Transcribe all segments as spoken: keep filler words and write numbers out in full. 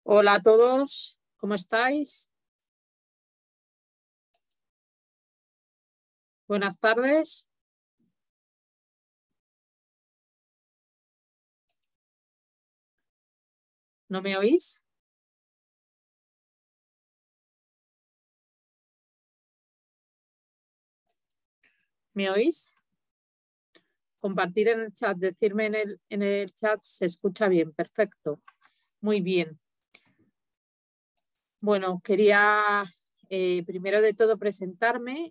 Hola a todos, ¿cómo estáis? Buenas tardes. ¿No me oís? ¿Me oís? Compartir en el chat, decirme en el, en el chat, se escucha bien, perfecto. Muy bien. Bueno, quería eh, primero de todo presentarme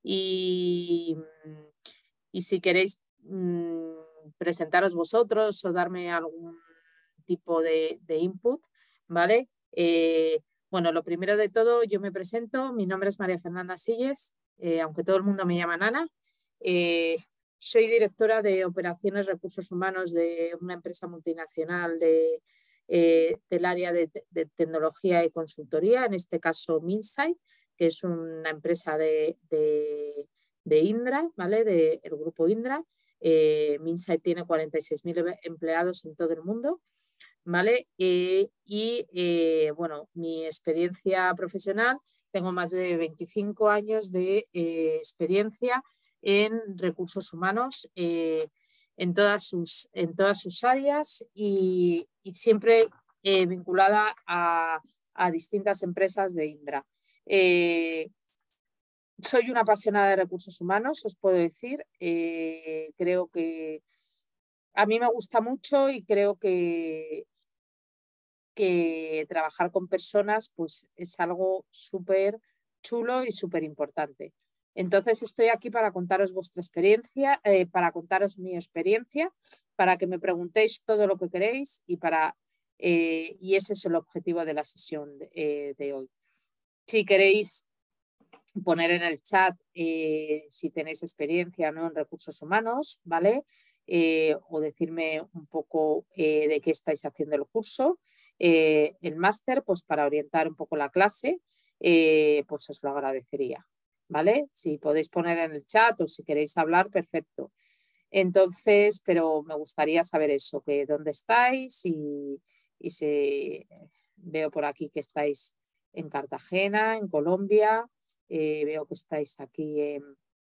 y, y si queréis mmm, presentaros vosotros o darme algún tipo de, de input, ¿vale? Eh, bueno, lo primero de todo, yo me presento, mi nombre es María Fernanda Silles, eh, aunque todo el mundo me llama Nana. Eh, soy directora de Operaciones Recursos Humanos de una empresa multinacional de, eh, del área de, de tecnología y consultoría, en este caso Minsight, que es una empresa de, de, de Indra, ¿vale? Del grupo Indra. Eh, Minsight tiene cuarenta y seis mil empleados en todo el mundo, ¿vale? Eh, y eh, bueno, mi experiencia profesional, tengo más de veinticinco años de eh, experiencia en recursos humanos eh, en, todas sus, en todas sus áreas y, y siempre eh, vinculada a, a, distintas empresas de Indra. Eh, soy una apasionada de recursos humanos, os puedo decir. Eh, creo que a mí me gusta mucho y creo que que trabajar con personas pues es algo súper chulo y súper importante. Entonces estoy aquí para contaros vuestra experiencia, eh, para contaros mi experiencia, para que me preguntéis todo lo que queréis y, para, eh, y ese es el objetivo de la sesión de, eh, de hoy. Si queréis poner en el chat eh, si tenéis experiencia, ¿no?, en recursos humanos, ¿vale? Eh, o decirme un poco eh, de qué estáis haciendo el curso. Eh, el máster, pues para orientar un poco la clase, eh, pues os lo agradecería, ¿vale? Si podéis poner en el chat o si queréis hablar, perfecto. Entonces, pero me gustaría saber eso, que dónde estáis y, y si veo por aquí que estáis en Cartagena, en Colombia, eh, veo que estáis aquí en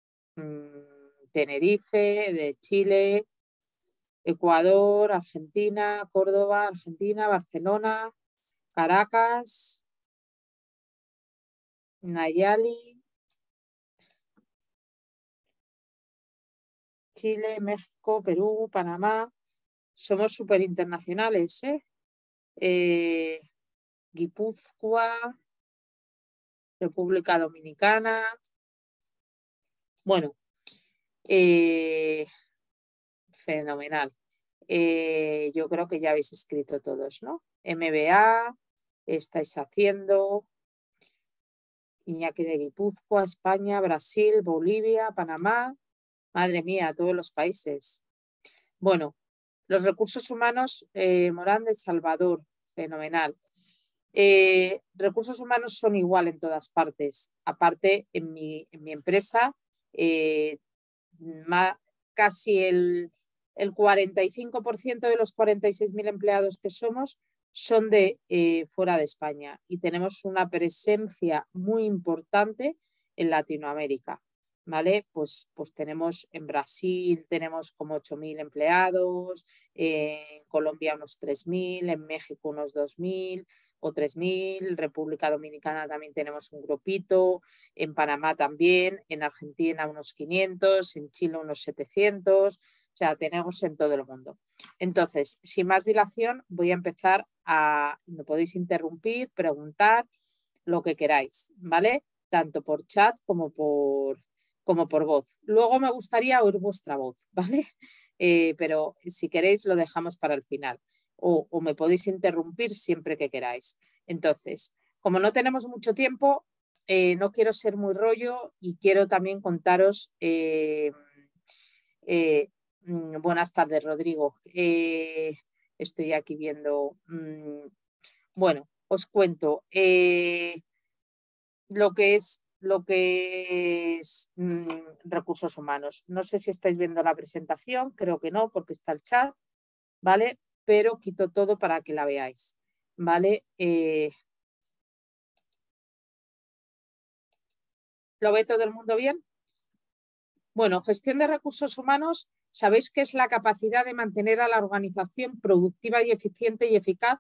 mmm, Tenerife, de Chile, Ecuador, Argentina, Córdoba, Argentina, Barcelona, Caracas, Nayali, Chile, México, Perú, Panamá. Somos súper internacionales, ¿eh? eh Guipúzcoa, República Dominicana. Bueno, eh, fenomenal. Eh, yo creo que ya habéis escrito todos, ¿no? M B A, estáis haciendo Iñaki de Guipúzcoa, España, Brasil, Bolivia, Panamá. Madre mía, todos los países. Bueno, los recursos humanos, eh, Morán de Salvador, fenomenal. Eh, recursos humanos son igual en todas partes. Aparte, en mi, en mi empresa, eh, más, casi el, el cuarenta y cinco por ciento de los cuarenta y seis mil empleados que somos son de eh, fuera de España y tenemos una presencia muy importante en Latinoamérica. ¿Vale? Pues, pues tenemos en Brasil tenemos como ocho mil empleados, eh, en Colombia unos tres mil, en México unos dos mil o tres mil, República Dominicana también tenemos un grupito, en Panamá también, en Argentina unos quinientos, en Chile unos setecientos, o sea, tenemos en todo el mundo. Entonces, sin más dilación, voy a empezar a, me podéis interrumpir, preguntar, lo que queráis, ¿vale? Tanto por chat como por, como por voz. Luego me gustaría oír vuestra voz, ¿vale? Eh, pero si queréis lo dejamos para el final. O, o me podéis interrumpir siempre que queráis. Entonces, como no tenemos mucho tiempo, eh, no quiero ser muy rollo y quiero también contaros... Eh, eh, buenas tardes, Rodrigo. Eh, estoy aquí viendo... Mmm, bueno, os cuento eh, lo que es, lo que es mmm, recursos humanos. No sé si estáis viendo la presentación, creo que no, porque está el chat, ¿vale? Pero quito todo para que la veáis. ¿vale? Eh, ¿Lo ve todo el mundo bien? Bueno, gestión de recursos humanos, sabéis que es la capacidad de mantener a la organización productiva y eficiente y eficaz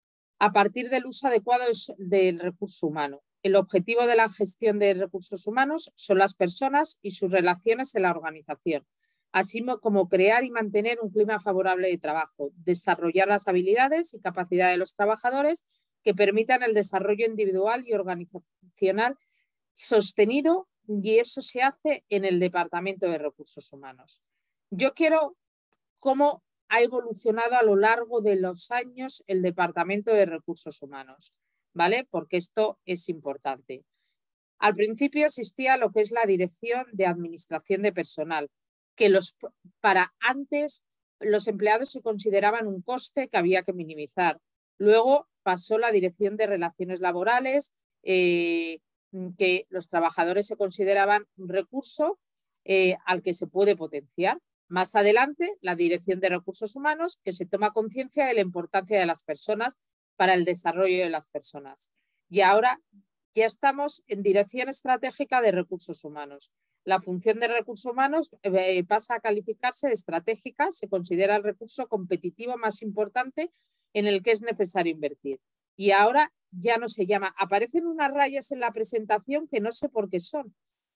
a partir del uso adecuado del recurso humano. El objetivo de la gestión de recursos humanos son las personas y sus relaciones en la organización, así como crear y mantener un clima favorable de trabajo, desarrollar las habilidades y capacidades de los trabajadores que permitan el desarrollo individual y organizacional sostenido, y eso se hace en el Departamento de Recursos Humanos. Yo quiero cómo ha evolucionado a lo largo de los años el Departamento de Recursos Humanos, ¿vale? Porque esto es importante. Al principio existía lo que es la Dirección de Administración de Personal, que los, para antes los empleados se consideraban un coste que había que minimizar. Luego pasó la Dirección de Relaciones Laborales, eh, que los trabajadores se consideraban un recurso eh, al que se puede potenciar. Más adelante, la Dirección de Recursos Humanos, que se toma conciencia de la importancia de las personas para el desarrollo de las personas. Y ahora ya estamos en Dirección Estratégica de Recursos Humanos. La función de recursos humanos eh, pasa a calificarse de estratégica, se considera el recurso competitivo más importante en el que es necesario invertir. Y ahora ya no se llama, aparecen unas rayas en la presentación que no sé por qué son.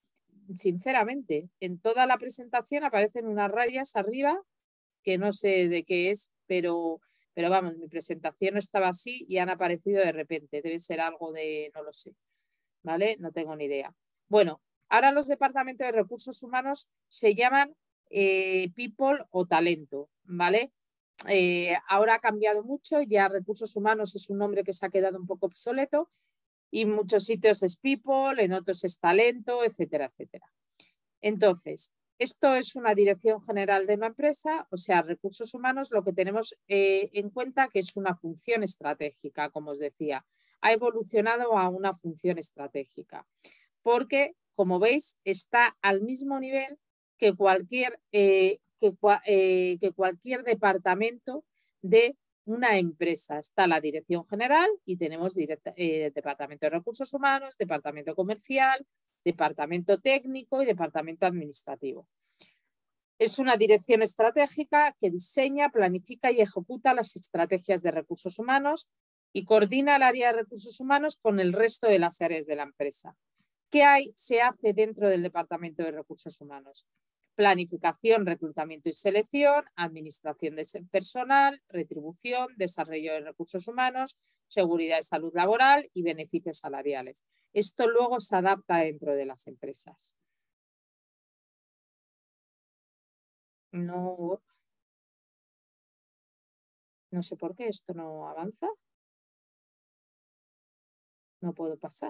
Sinceramente, en toda la presentación aparecen unas rayas arriba que no sé de qué es, pero, pero vamos, mi presentación estaba así y han aparecido de repente. Debe ser algo de, no lo sé, ¿vale? No tengo ni idea. Bueno, ahora los departamentos de recursos humanos se llaman eh, People o Talento, ¿vale? Eh, ahora ha cambiado mucho, ya recursos humanos es un nombre que se ha quedado un poco obsoleto y en muchos sitios es People, en otros es Talento, etcétera, etcétera. Entonces, esto es una dirección general de una empresa, o sea, recursos humanos, lo que tenemos eh, en cuenta que es una función estratégica, como os decía, ha evolucionado a una función estratégica, porque, como veis, está al mismo nivel que cualquier, eh, que, eh, que cualquier departamento de una empresa. Está la dirección general y tenemos directa, eh, departamento de recursos humanos, departamento comercial, departamento técnico y departamento administrativo. Es una dirección estratégica que diseña, planifica y ejecuta las estrategias de recursos humanos y coordina el área de recursos humanos con el resto de las áreas de la empresa. ¿Qué hay, se hace dentro del Departamento de Recursos Humanos? Planificación, reclutamiento y selección, administración de personal, retribución, desarrollo de recursos humanos, seguridad y salud laboral y beneficios salariales. Esto luego se adapta dentro de las empresas. No, no sé por qué esto no avanza. No puedo pasar.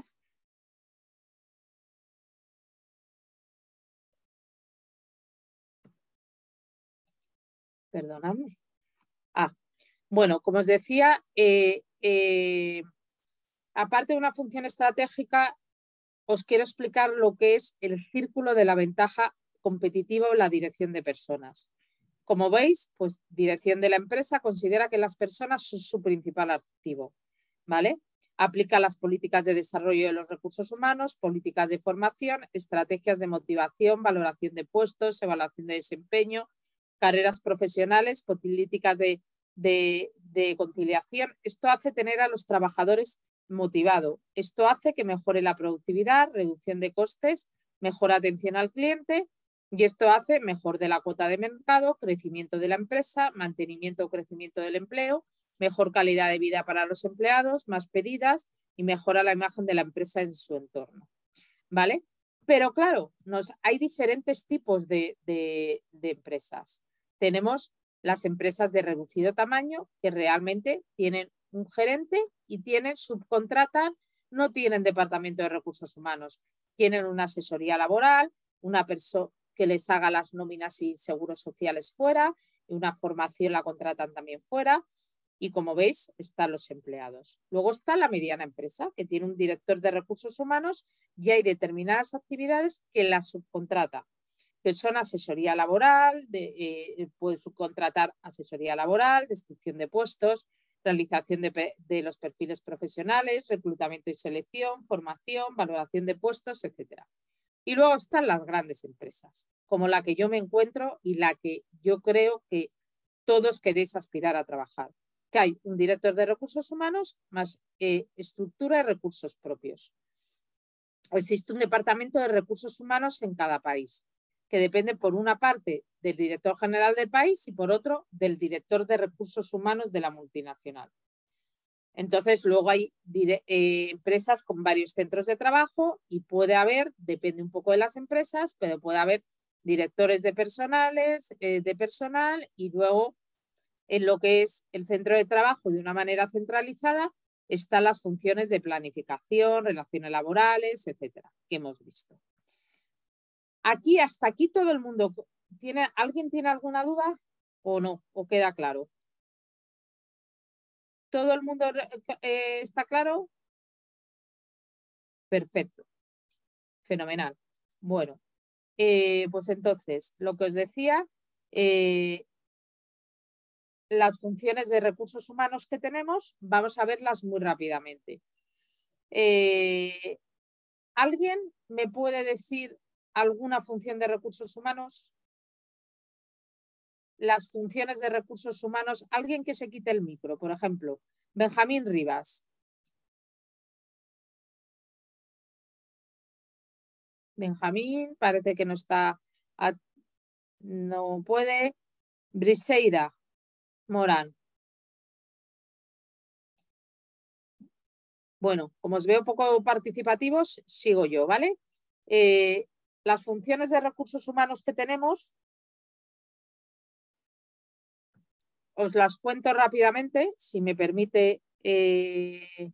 Perdonadme. Ah, bueno, como os decía, eh, eh, aparte de una función estratégica, os quiero explicar lo que es el círculo de la ventaja competitiva o la dirección de personas. Como veis, pues dirección de la empresa considera que las personas son su principal activo, ¿vale? Aplica las políticas de desarrollo de los recursos humanos, políticas de formación, estrategias de motivación, valoración de puestos, evaluación de desempeño, carreras profesionales, políticas de, de, de conciliación. Esto hace tener a los trabajadores motivados. Esto hace que mejore la productividad, reducción de costes, mejor atención al cliente, y esto hace mejor de la cuota de mercado, crecimiento de la empresa, mantenimiento o crecimiento del empleo, mejor calidad de vida para los empleados, más pedidas y mejora la imagen de la empresa en su entorno, ¿vale? Pero claro, nos, hay diferentes tipos de, de, de empresas. Tenemos las empresas de reducido tamaño que realmente tienen un gerente y tienen, subcontratan, no tienen departamento de recursos humanos, tienen una asesoría laboral, una persona que les haga las nóminas y seguros sociales fuera, y una formación la contratan también fuera, y como veis están los empleados. Luego está la mediana empresa, que tiene un director de recursos humanos y hay determinadas actividades que las subcontrata, que son asesoría laboral, de, eh, puede subcontratar asesoría laboral, descripción de puestos, realización de, de los perfiles profesionales, reclutamiento y selección, formación, valoración de puestos, etcétera. Y luego están las grandes empresas, como la que yo me encuentro y la que yo creo que todos queréis aspirar a trabajar. Que hay un director de recursos humanos más eh, estructura de recursos propios. Existe un departamento de recursos humanos en cada país, que depende por una parte del director general del país y por otro del director de recursos humanos de la multinacional. Entonces, luego hay eh, empresas con varios centros de trabajo y puede haber, depende un poco de las empresas, pero puede haber directores de personales, eh, de personal y luego en lo que es el centro de trabajo de una manera centralizada están las funciones de planificación, relaciones laborales, etcétera, que hemos visto. Aquí, hasta aquí todo el mundo tiene, ¿alguien tiene alguna duda o no? ¿O queda claro? ¿Todo el mundo eh, está claro? Perfecto. Fenomenal. Bueno, eh, pues entonces, lo que os decía, eh, las funciones de recursos humanos que tenemos, vamos a verlas muy rápidamente. Eh, ¿Alguien me puede decir alguna función de recursos humanos? Las funciones de recursos humanos, alguien que se quite el micro, por ejemplo, Benjamín Rivas. Benjamín parece que no está, a, no puede. Briseida Morán. Bueno, como os veo poco participativos, sigo yo, ¿vale? Eh, las funciones de recursos humanos que tenemos, os las cuento rápidamente, si me permite, eh,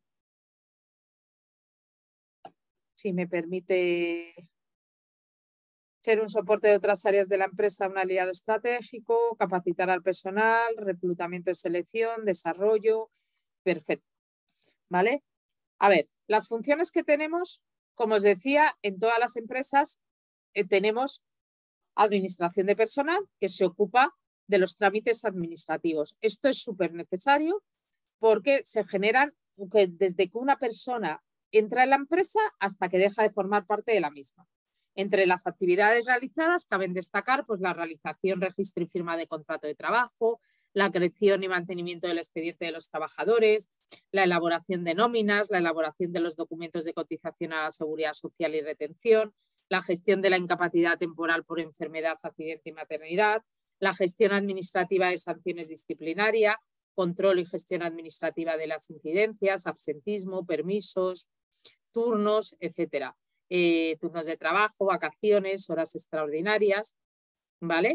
si me permite ser un soporte de otras áreas de la empresa, un aliado estratégico, capacitar al personal, reclutamiento y selección, desarrollo, perfecto, ¿vale? A ver, las funciones que tenemos, como os decía, en todas las empresas eh, tenemos administración de personal que se ocupa de los trámites administrativos. Esto es súper necesario porque se generan desde que una persona entra en la empresa hasta que deja de formar parte de la misma. Entre las actividades realizadas caben destacar pues, la realización, registro y firma de contrato de trabajo, la creación y mantenimiento del expediente de los trabajadores, la elaboración de nóminas, la elaboración de los documentos de cotización a la seguridad social y retención, la gestión de la incapacidad temporal por enfermedad, accidente y maternidad, la gestión administrativa de sanciones disciplinarias, control y gestión administrativa de las incidencias, absentismo, permisos, turnos, etcétera. Eh, turnos de trabajo, vacaciones, horas extraordinarias, ¿vale?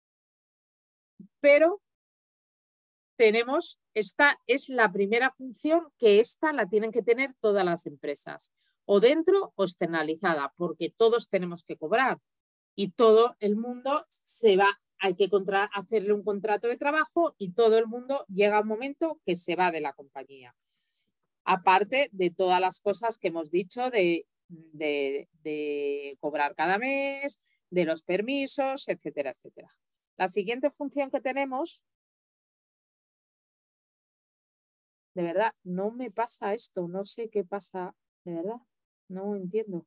Pero tenemos, esta es la primera función que esta la tienen que tener todas las empresas, o dentro o externalizada, porque todos tenemos que cobrar y todo el mundo se va, hay que contra, hacerle un contrato de trabajo y todo el mundo llega un momento que se va de la compañía. Aparte de todas las cosas que hemos dicho de, de, de cobrar cada mes, de los permisos, etcétera, etcétera. La siguiente función que tenemos, de verdad, no me pasa esto, no sé qué pasa, de verdad, no entiendo.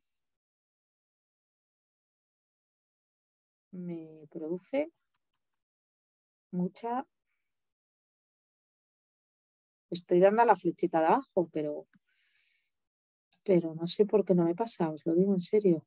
Me produce mucha... Estoy dando a la flechita de abajo, pero, pero no sé por qué no me pasa, os lo digo en serio.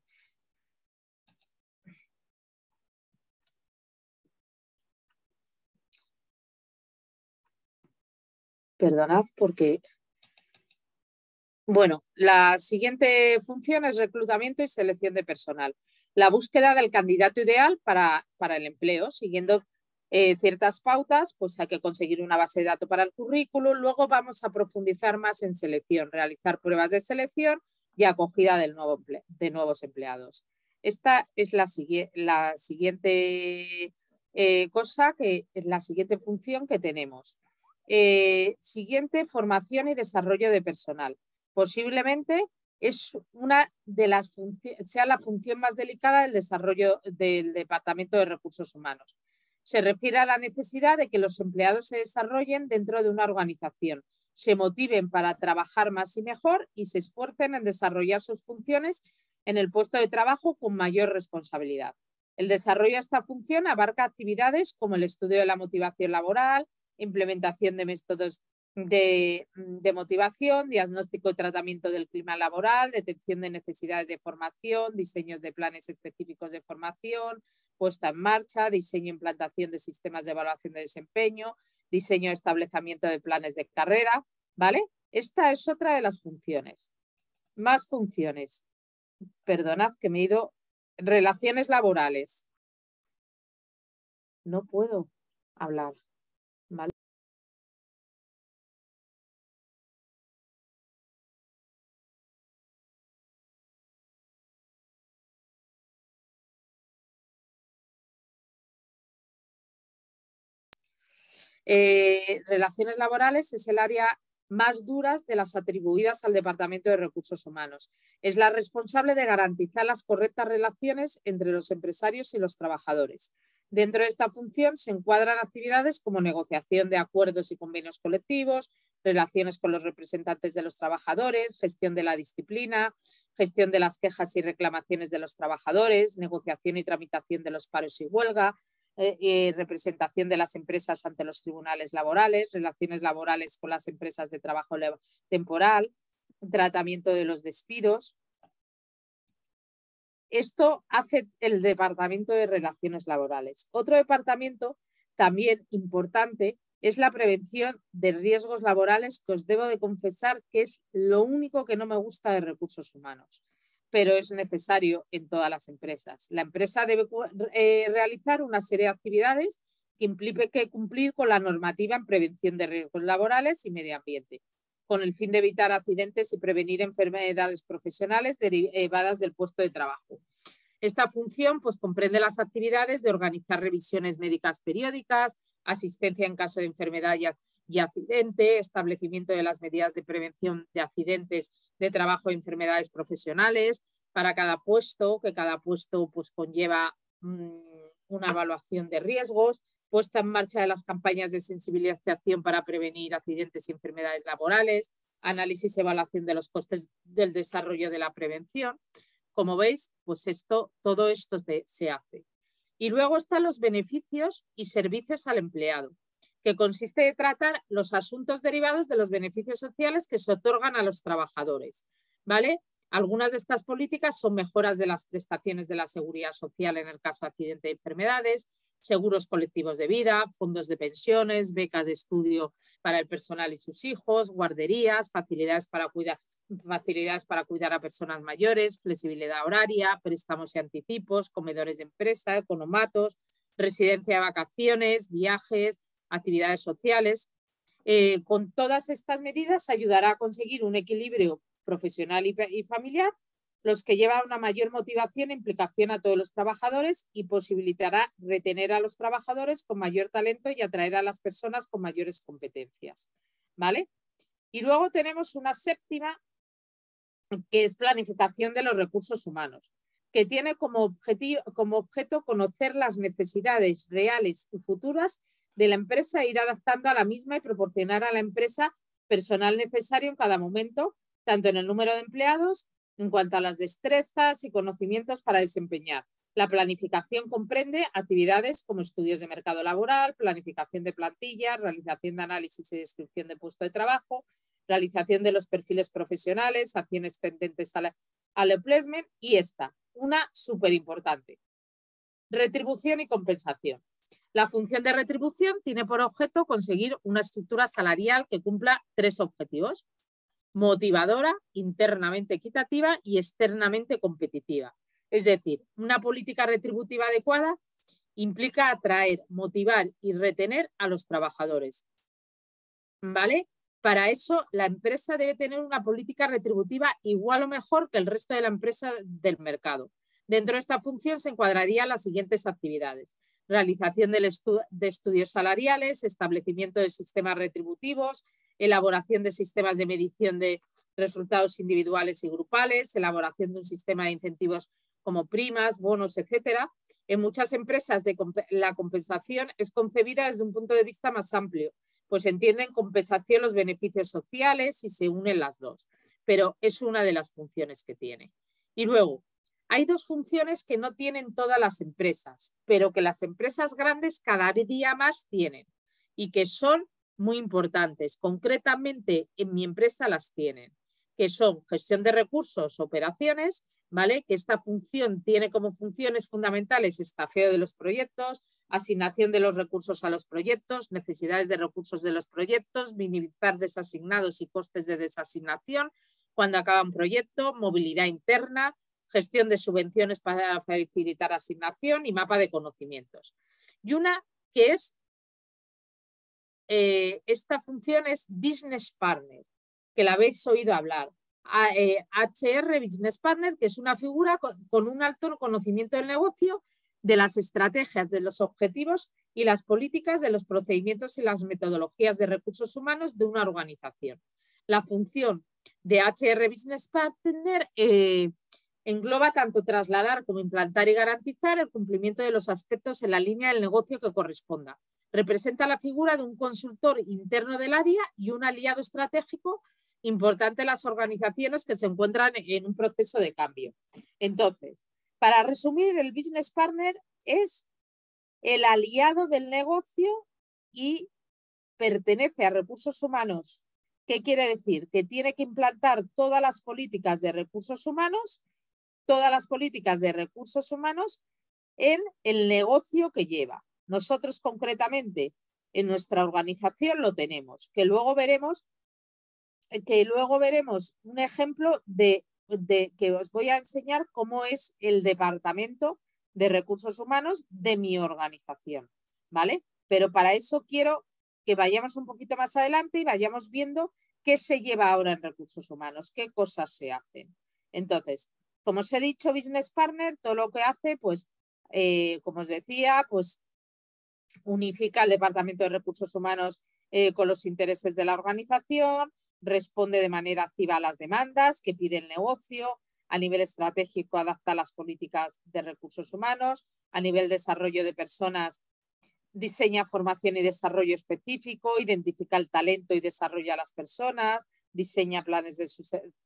Perdonad porque... Bueno, la siguiente función es reclutamiento y selección de personal. La búsqueda del candidato ideal para, para el empleo, siguiendo eh, ciertas pautas, pues hay que conseguir una base de datos para el currículum. Luego vamos a profundizar más en selección, realizar pruebas de selección y acogida del nuevo emple de nuevos empleados. Esta es la, la siguiente eh, cosa, que es la siguiente función que tenemos. Eh, siguiente, formación y desarrollo de personal. Posiblemente es una de las funciones, sea la función más delicada del desarrollo del Departamento de Recursos Humanos. Se refiere a la necesidad de que los empleados se desarrollen dentro de una organización, se motiven para trabajar más y mejor y se esfuercen en desarrollar sus funciones en el puesto de trabajo con mayor responsabilidad. El desarrollo de esta función abarca actividades como el estudio de la motivación laboral, implementación de métodos de, de motivación, diagnóstico y tratamiento del clima laboral, detección de necesidades de formación, diseños de planes específicos de formación, puesta en marcha, diseño e implantación de sistemas de evaluación de desempeño, diseño y establecimiento de planes de carrera, ¿vale? Esta es otra de las funciones. Más funciones. Perdonad que me he ido. Relaciones laborales. No puedo hablar, ¿vale? Eh, relaciones laborales es el área más duras de las atribuidas al Departamento de Recursos Humanos. Es la responsable de garantizar las correctas relaciones entre los empresarios y los trabajadores. Dentro de esta función se encuadran actividades como negociación de acuerdos y convenios colectivos, relaciones con los representantes de los trabajadores, gestión de la disciplina, gestión de las quejas y reclamaciones de los trabajadores, negociación y tramitación de los paros y huelga, Eh, eh, representación de las empresas ante los tribunales laborales, relaciones laborales con las empresas de trabajo temporal, tratamiento de los despidos. Esto hace el Departamento de Relaciones Laborales. Otro departamento también importante es la prevención de riesgos laborales, que os debo de confesar que es lo único que no me gusta de recursos humanos, pero es necesario en todas las empresas. La empresa debe eh, realizar una serie de actividades que implique cumplir con la normativa en prevención de riesgos laborales y medio ambiente, con el fin de evitar accidentes y prevenir enfermedades profesionales derivadas del puesto de trabajo. Esta función pues, comprende las actividades de organizar revisiones médicas periódicas, asistencia en caso de enfermedad y, y accidente, establecimiento de las medidas de prevención de accidentes de trabajo y enfermedades profesionales para cada puesto, que cada puesto pues, conlleva mmm, una evaluación de riesgos, puesta en marcha de las campañas de sensibilización para prevenir accidentes y enfermedades laborales, análisis y evaluación de los costes del desarrollo de la prevención. Como veis, pues esto, todo esto se hace. Y luego están los beneficios y servicios al empleado, que consiste en tratar los asuntos derivados de los beneficios sociales que se otorgan a los trabajadores, ¿vale? Algunas de estas políticas son mejoras de las prestaciones de la seguridad social en el caso de accidente y enfermedades, seguros colectivos de vida, fondos de pensiones, becas de estudio para el personal y sus hijos, guarderías, facilidades para cuidar, facilidades para cuidar a personas mayores, flexibilidad horaria, préstamos y anticipos, comedores de empresa, economatos, residencia de vacaciones, viajes, actividades sociales. Eh, con todas estas medidas ayudará a conseguir un equilibrio profesional y, y familiar, los que llevan una mayor motivación e implicación a todos los trabajadores y posibilitará retener a los trabajadores con mayor talento y atraer a las personas con mayores competencias, ¿vale? Y luego tenemos una séptima, que es planificación de los recursos humanos, que tiene como, objetivo, como objeto conocer las necesidades reales y futuras de la empresa e ir adaptando a la misma y proporcionar a la empresa personal necesario en cada momento, tanto en el número de empleados, en cuanto a las destrezas y conocimientos para desempeñar. La planificación comprende actividades como estudios de mercado laboral, planificación de plantillas, realización de análisis y descripción de puesto de trabajo, realización de los perfiles profesionales, acciones tendentes al, al employment y esta, una súper importante, retribución y compensación. La función de retribución tiene por objeto conseguir una estructura salarial que cumpla tres objetivos: motivadora, internamente equitativa y externamente competitiva. Es decir, una política retributiva adecuada implica atraer, motivar y retener a los trabajadores, ¿vale? Para eso, la empresa debe tener una política retributiva igual o mejor que el resto de la empresa del mercado. Dentro de esta función se encuadrarían las siguientes actividades: realización del estu de estudios salariales, establecimiento de sistemas retributivos, elaboración de sistemas de medición de resultados individuales y grupales, elaboración de un sistema de incentivos como primas, bonos, etcétera. En muchas empresas de comp la compensación es concebida desde un punto de vista más amplio, pues entienden compensación los beneficios sociales y se unen las dos, pero es una de las funciones que tiene. Y luego, hay dos funciones que no tienen todas las empresas, pero que las empresas grandes cada día más tienen y que son muy importantes. Concretamente, en mi empresa las tienen, que son gestión de recursos, operaciones, ¿vale? Que esta función tiene como funciones fundamentales estafeo de los proyectos, asignación de los recursos a los proyectos, necesidades de recursos de los proyectos, minimizar desasignados y costes de desasignación cuando acaba un proyecto, movilidad interna, gestión de subvenciones para facilitar asignación y mapa de conocimientos. Y una que es, eh, esta función es Business Partner, que la habéis oído hablar. A, eh, H R Business Partner, que es una figura con, con un alto conocimiento del negocio, de las estrategias, de los objetivos y las políticas, de los procedimientos y las metodologías de recursos humanos de una organización. La función de H R Business Partner eh, engloba tanto trasladar como implantar y garantizar el cumplimiento de los aspectos en la línea del negocio que corresponda. Representa la figura de un consultor interno del área y un aliado estratégico importante en las organizaciones que se encuentran en un proceso de cambio. Entonces, para resumir, el Business Partner es el aliado del negocio y pertenece a recursos humanos. ¿Qué quiere decir? Que tiene que implantar todas las políticas de recursos humanos, todas las políticas de recursos humanos en el negocio que lleva. Nosotros concretamente en nuestra organización lo tenemos, que luego veremos, que luego veremos un ejemplo de, de que os voy a enseñar cómo es el departamento de recursos humanos de mi organización, ¿vale? Pero para eso quiero que vayamos un poquito más adelante y vayamos viendo qué se lleva ahora en recursos humanos, qué cosas se hacen. Entonces, como os he dicho, Business Partner, todo lo que hace, pues, eh, como os decía, pues unifica el departamento de recursos humanos eh, con los intereses de la organización, responde de manera activa a las demandas que pide el negocio, a nivel estratégico adapta las políticas de recursos humanos, a nivel desarrollo de personas diseña formación y desarrollo específico, identifica el talento y desarrolla a las personas, diseña planes de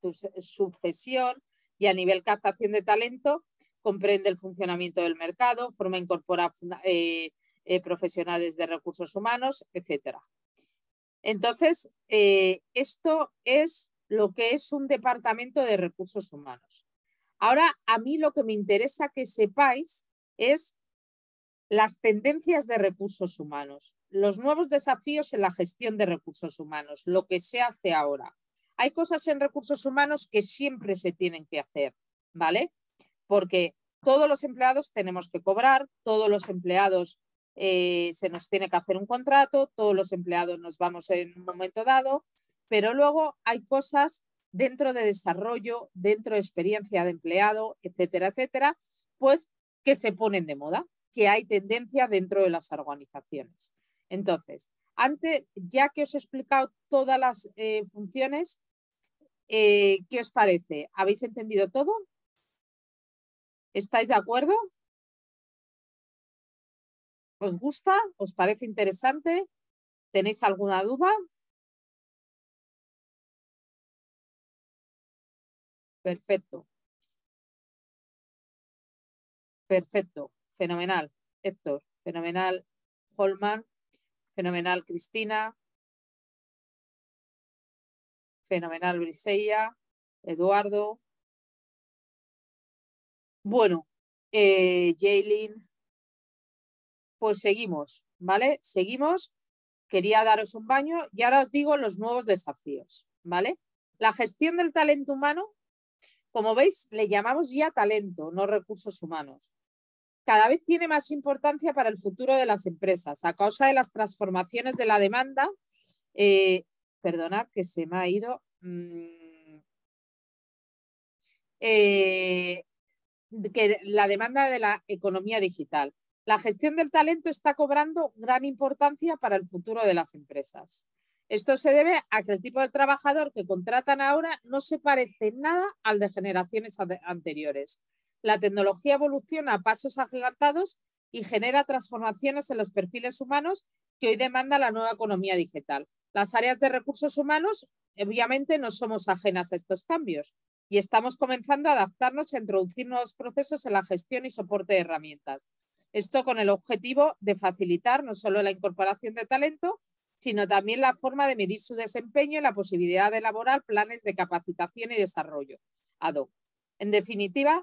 sucesión y a nivel captación de talento comprende el funcionamiento del mercado, forma e incorpora eh, eh, profesionales de recursos humanos, etcétera. Entonces, eh, esto es lo que es un departamento de recursos humanos. Ahora, a mí lo que me interesa que sepáis es las tendencias de recursos humanos, los nuevos desafíos en la gestión de recursos humanos, lo que se hace ahora. Hay cosas en recursos humanos que siempre se tienen que hacer, ¿vale? Porque todos los empleados tenemos que cobrar, todos los empleados eh, se nos tiene que hacer un contrato, todos los empleados nos vamos en un momento dado, pero luego hay cosas dentro de desarrollo, dentro de experiencia de empleado, etcétera, etcétera, pues que se ponen de moda, que hay tendencia dentro de las organizaciones. Entonces, antes, ya que os he explicado todas las eh, funciones, eh, ¿qué os parece? ¿Habéis entendido todo? ¿Estáis de acuerdo? ¿Os gusta? ¿Os parece interesante? ¿Tenéis alguna duda? Perfecto. Perfecto. Fenomenal. Héctor, fenomenal. Holman, fenomenal. Cristina, fenomenal. Briseya, Eduardo. Bueno, eh, Jaylin, pues seguimos, ¿vale? Seguimos. Quería daros un baño y ahora os digo los nuevos desafíos, ¿vale? La gestión del talento humano, como veis, le llamamos ya talento, no recursos humanos. Cada vez tiene más importancia para el futuro de las empresas a causa de las transformaciones de la demanda. Eh, perdonad que se me ha ido. Mmm, eh, que la demanda de la economía digital. La gestión del talento está cobrando gran importancia para el futuro de las empresas. Esto se debe a que el tipo de trabajador que contratan ahora no se parece en nada al de generaciones anteriores. La tecnología evoluciona a pasos agigantados y genera transformaciones en los perfiles humanos que hoy demanda la nueva economía digital. Las áreas de recursos humanos, obviamente, no somos ajenas a estos cambios y estamos comenzando a adaptarnos y a introducir nuevos procesos en la gestión y soporte de herramientas. Esto con el objetivo de facilitar no solo la incorporación de talento, sino también la forma de medir su desempeño y la posibilidad de elaborar planes de capacitación y desarrollo ad hoc. En definitiva,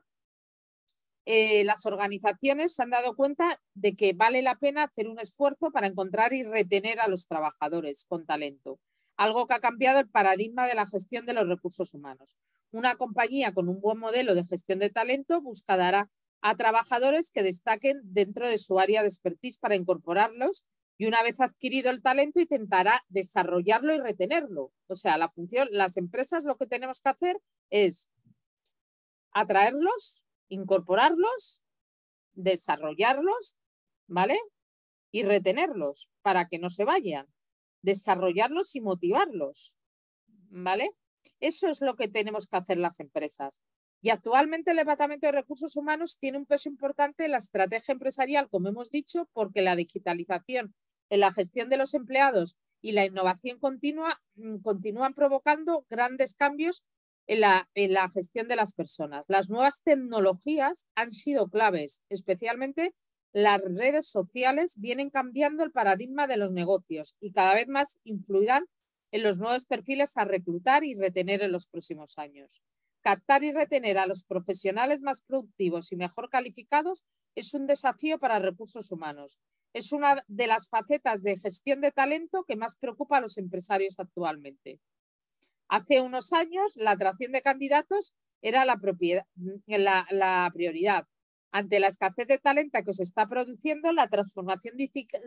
eh, las organizaciones se han dado cuenta de que vale la pena hacer un esfuerzo para encontrar y retener a los trabajadores con talento, algo que ha cambiado el paradigma de la gestión de los recursos humanos. Una compañía con un buen modelo de gestión de talento buscará a trabajadores que destaquen dentro de su área de expertise para incorporarlos y una vez adquirido el talento intentará desarrollarlo y retenerlo. O sea, la función, las empresas lo que tenemos que hacer es atraerlos, incorporarlos, desarrollarlos, ¿vale? Y retenerlos para que no se vayan, desarrollarlos y motivarlos, ¿vale? Eso es lo que tenemos que hacer las empresas. Y actualmente el Departamento de Recursos Humanos tiene un peso importante en la estrategia empresarial, como hemos dicho, porque la digitalización en la gestión de los empleados y la innovación continua continúan provocando grandes cambios en la, en la gestión de las personas. Las nuevas tecnologías han sido claves, especialmente las redes sociales vienen cambiando el paradigma de los negocios y cada vez más influirán en los nuevos perfiles a reclutar y retener en los próximos años. Captar y retener a los profesionales más productivos y mejor calificados es un desafío para recursos humanos. Es una de las facetas de gestión de talento que más preocupa a los empresarios actualmente. Hace unos años, la atracción de candidatos era la, propiedad, la, la prioridad. Ante la escasez de talento que se está produciendo, la transformación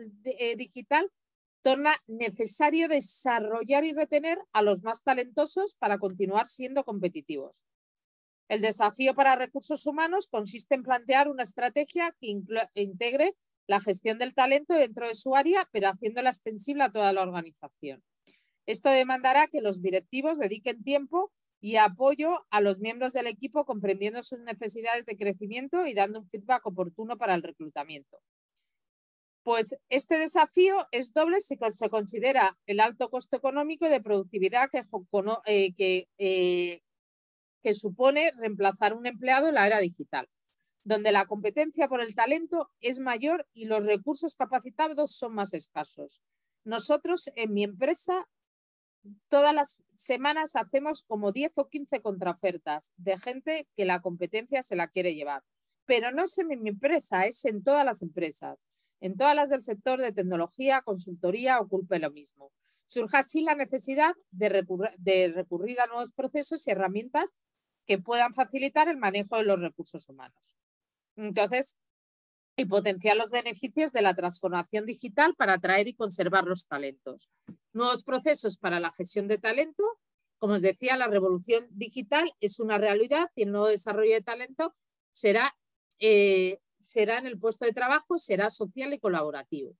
digital torna necesario desarrollar y retener a los más talentosos para continuar siendo competitivos. El desafío para recursos humanos consiste en plantear una estrategia que integre la gestión del talento dentro de su área, pero haciéndola extensible a toda la organización. Esto demandará que los directivos dediquen tiempo y apoyo a los miembros del equipo, comprendiendo sus necesidades de crecimiento y dando un feedback oportuno para el reclutamiento. Pues este desafío es doble si se considera el alto costo económico y de productividad que, eh, que, eh, que supone reemplazar un empleado en la era digital, donde la competencia por el talento es mayor y los recursos capacitados son más escasos. Nosotros en mi empresa todas las semanas hacemos como diez o quince contraofertas de gente que la competencia se la quiere llevar, pero no es en mi empresa, es en todas las empresas. En todas las del sector de tecnología, consultoría ocurre lo mismo. Surge así la necesidad de recurrir, de recurrir a nuevos procesos y herramientas que puedan facilitar el manejo de los recursos humanos. Entonces, y potenciar los beneficios de la transformación digital para atraer y conservar los talentos. Nuevos procesos para la gestión de talento. Como os decía, la revolución digital es una realidad y el nuevo desarrollo de talento será eh, será en el puesto de trabajo, será social y colaborativo.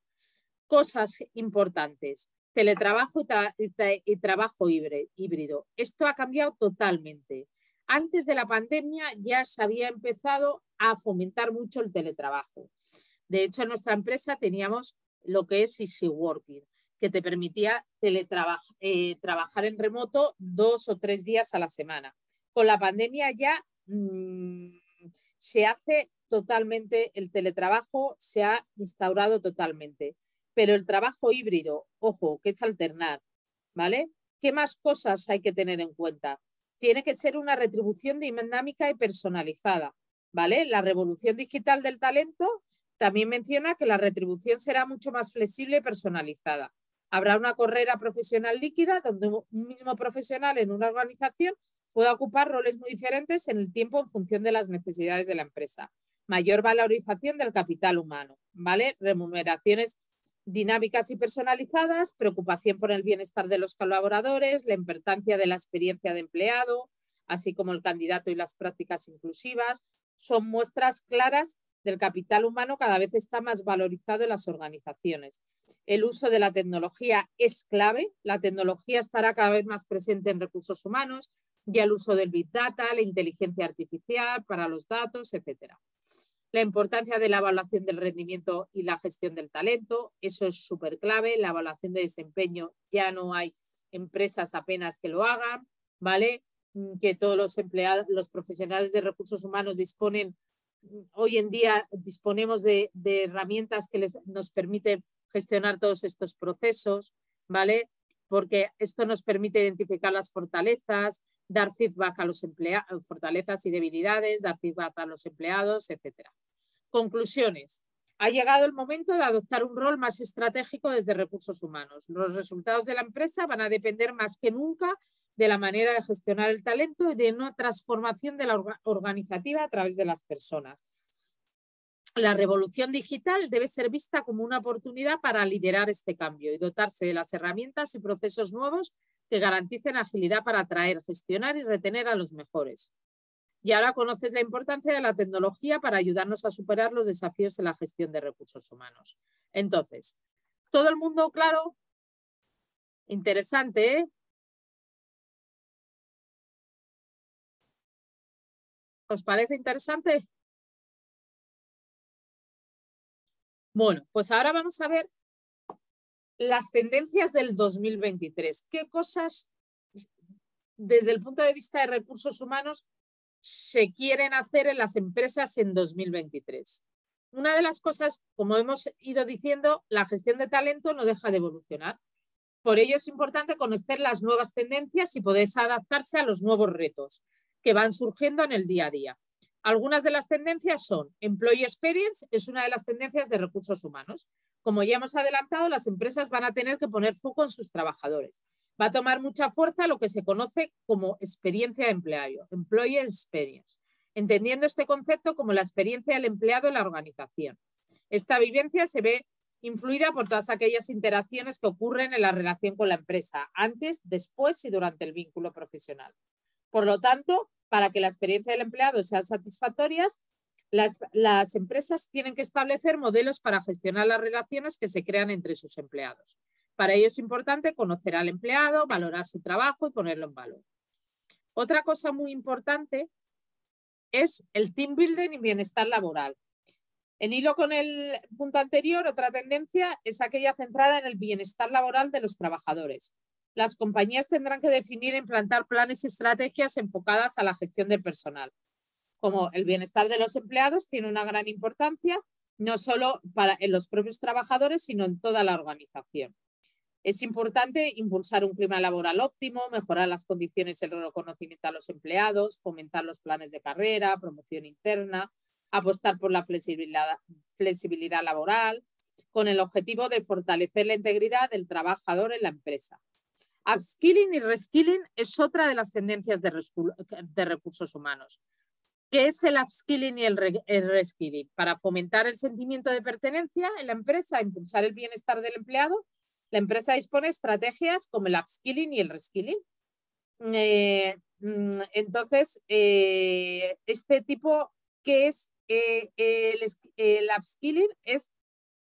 Cosas importantes, teletrabajo y, tra y, tra y trabajo híbrido. Esto ha cambiado totalmente. Antes de la pandemia ya se había empezado a fomentar mucho el teletrabajo. De hecho, en nuestra empresa teníamos lo que es Easy Working, que te permitía teletrabajar eh, trabajar en remoto dos o tres días a la semana. Con la pandemia ya mmm, se hace totalmente, el teletrabajo se ha instaurado totalmente, pero el trabajo híbrido, ojo, que es alternar, ¿vale? ¿Qué más cosas hay que tener en cuenta? Tiene que ser una retribución dinámica y personalizada, ¿vale? La revolución digital del talento también menciona que la retribución será mucho más flexible y personalizada. Habrá una carrera profesional líquida donde un mismo profesional en una organización pueda ocupar roles muy diferentes en el tiempo en función de las necesidades de la empresa. Mayor valorización del capital humano, ¿vale? Remuneraciones dinámicas y personalizadas, preocupación por el bienestar de los colaboradores, la importancia de la experiencia de empleado, así como el candidato y las prácticas inclusivas, son muestras claras del capital humano cada vez está más valorizado en las organizaciones. El uso de la tecnología es clave. La tecnología estará cada vez más presente en recursos humanos y el uso del Big Data, la inteligencia artificial para los datos, etcétera. La importancia de la evaluación del rendimiento y la gestión del talento, eso es súper clave. La evaluación de desempeño, ya no hay empresas apenas que lo hagan, ¿vale? Que todos los empleados, los profesionales de recursos humanos disponen, hoy en día disponemos de, de herramientas que les, nos permiten gestionar todos estos procesos, ¿vale? Porque esto nos permite identificar las fortalezas, dar feedback a los empleados, fortalezas y debilidades, dar feedback a los empleados, etcétera. Conclusiones. Ha llegado el momento de adoptar un rol más estratégico desde recursos humanos. Los resultados de la empresa van a depender más que nunca de la manera de gestionar el talento y de una transformación de la organizativa a través de las personas. La revolución digital debe ser vista como una oportunidad para liderar este cambio y dotarse de las herramientas y procesos nuevos que garanticen agilidad para atraer, gestionar y retener a los mejores. Y ahora conoces la importancia de la tecnología para ayudarnos a superar los desafíos en la gestión de recursos humanos. Entonces, ¿todo el mundo claro? Interesante, ¿eh? ¿Os parece interesante? Bueno, pues ahora vamos a ver las tendencias del dos mil veintitrés. ¿Qué cosas, desde el punto de vista de recursos humanos, se quieren hacer en las empresas en dos mil veintitrés? Una de las cosas, como hemos ido diciendo, la gestión de talento no deja de evolucionar. Por ello es importante conocer las nuevas tendencias y poder adaptarse a los nuevos retos que van surgiendo en el día a día. Algunas de las tendencias son Employee Experience, es una de las tendencias de recursos humanos. Como ya hemos adelantado, las empresas van a tener que poner foco en sus trabajadores. Va a tomar mucha fuerza lo que se conoce como experiencia de empleado, Employee Experience, entendiendo este concepto como la experiencia del empleado en la organización. Esta vivencia se ve influida por todas aquellas interacciones que ocurren en la relación con la empresa, antes, después y durante el vínculo profesional. Por lo tanto, para que la experiencia del empleado sea satisfactoria, las, las empresas tienen que establecer modelos para gestionar las relaciones que se crean entre sus empleados. Para ello es importante conocer al empleado, valorar su trabajo y ponerlo en valor. Otra cosa muy importante es el team building y bienestar laboral. En hilo con el punto anterior, otra tendencia es aquella centrada en el bienestar laboral de los trabajadores. Las compañías tendrán que definir e implantar planes y estrategias enfocadas a la gestión del personal. Como el bienestar de los empleados tiene una gran importancia, no solo para, en los propios trabajadores, sino en toda la organización. Es importante impulsar un clima laboral óptimo, mejorar las condiciones y el reconocimiento a los empleados, fomentar los planes de carrera, promoción interna, apostar por la flexibilidad, flexibilidad laboral, con el objetivo de fortalecer la integridad del trabajador en la empresa. Upskilling y reskilling es otra de las tendencias de, de recursos humanos. ¿Qué es el upskilling y el, re, el reskilling? Para fomentar el sentimiento de pertenencia en la empresa, impulsar el bienestar del empleado, la empresa dispone de estrategias como el upskilling y el reskilling. Eh, entonces, eh, este tipo, ¿qué es eh, el, el upskilling? Es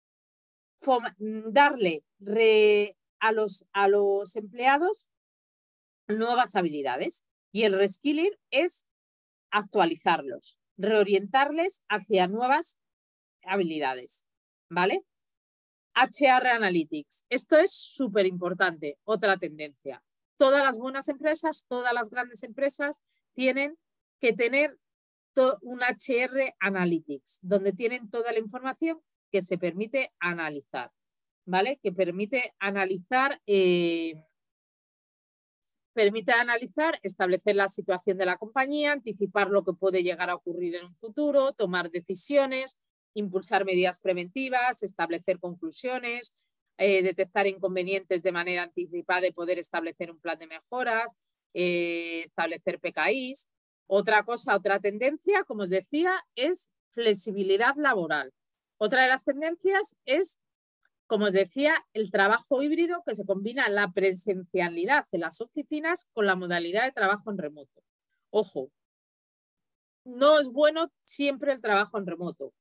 darle re, a, los, a los empleados nuevas habilidades, y el reskilling es actualizarlos, reorientarles hacia nuevas habilidades, ¿vale? H R Analytics. Esto es súper importante, otra tendencia. Todas las buenas empresas, todas las grandes empresas tienen que tener un H R Analytics, donde tienen toda la información que se permite analizar, ¿vale? Que permite analizar, eh, permite analizar, establecer la situación de la compañía, anticipar lo que puede llegar a ocurrir en un futuro, tomar decisiones, impulsar medidas preventivas, establecer conclusiones, eh, detectar inconvenientes de manera anticipada y poder establecer un plan de mejoras, eh, establecer P K Is. Otra cosa, otra tendencia, como os decía, es flexibilidad laboral. Otra de las tendencias es, como os decía, el trabajo híbrido, que se combina la presencialidad en las oficinas con la modalidad de trabajo en remoto. Ojo, no es bueno siempre el trabajo en remoto.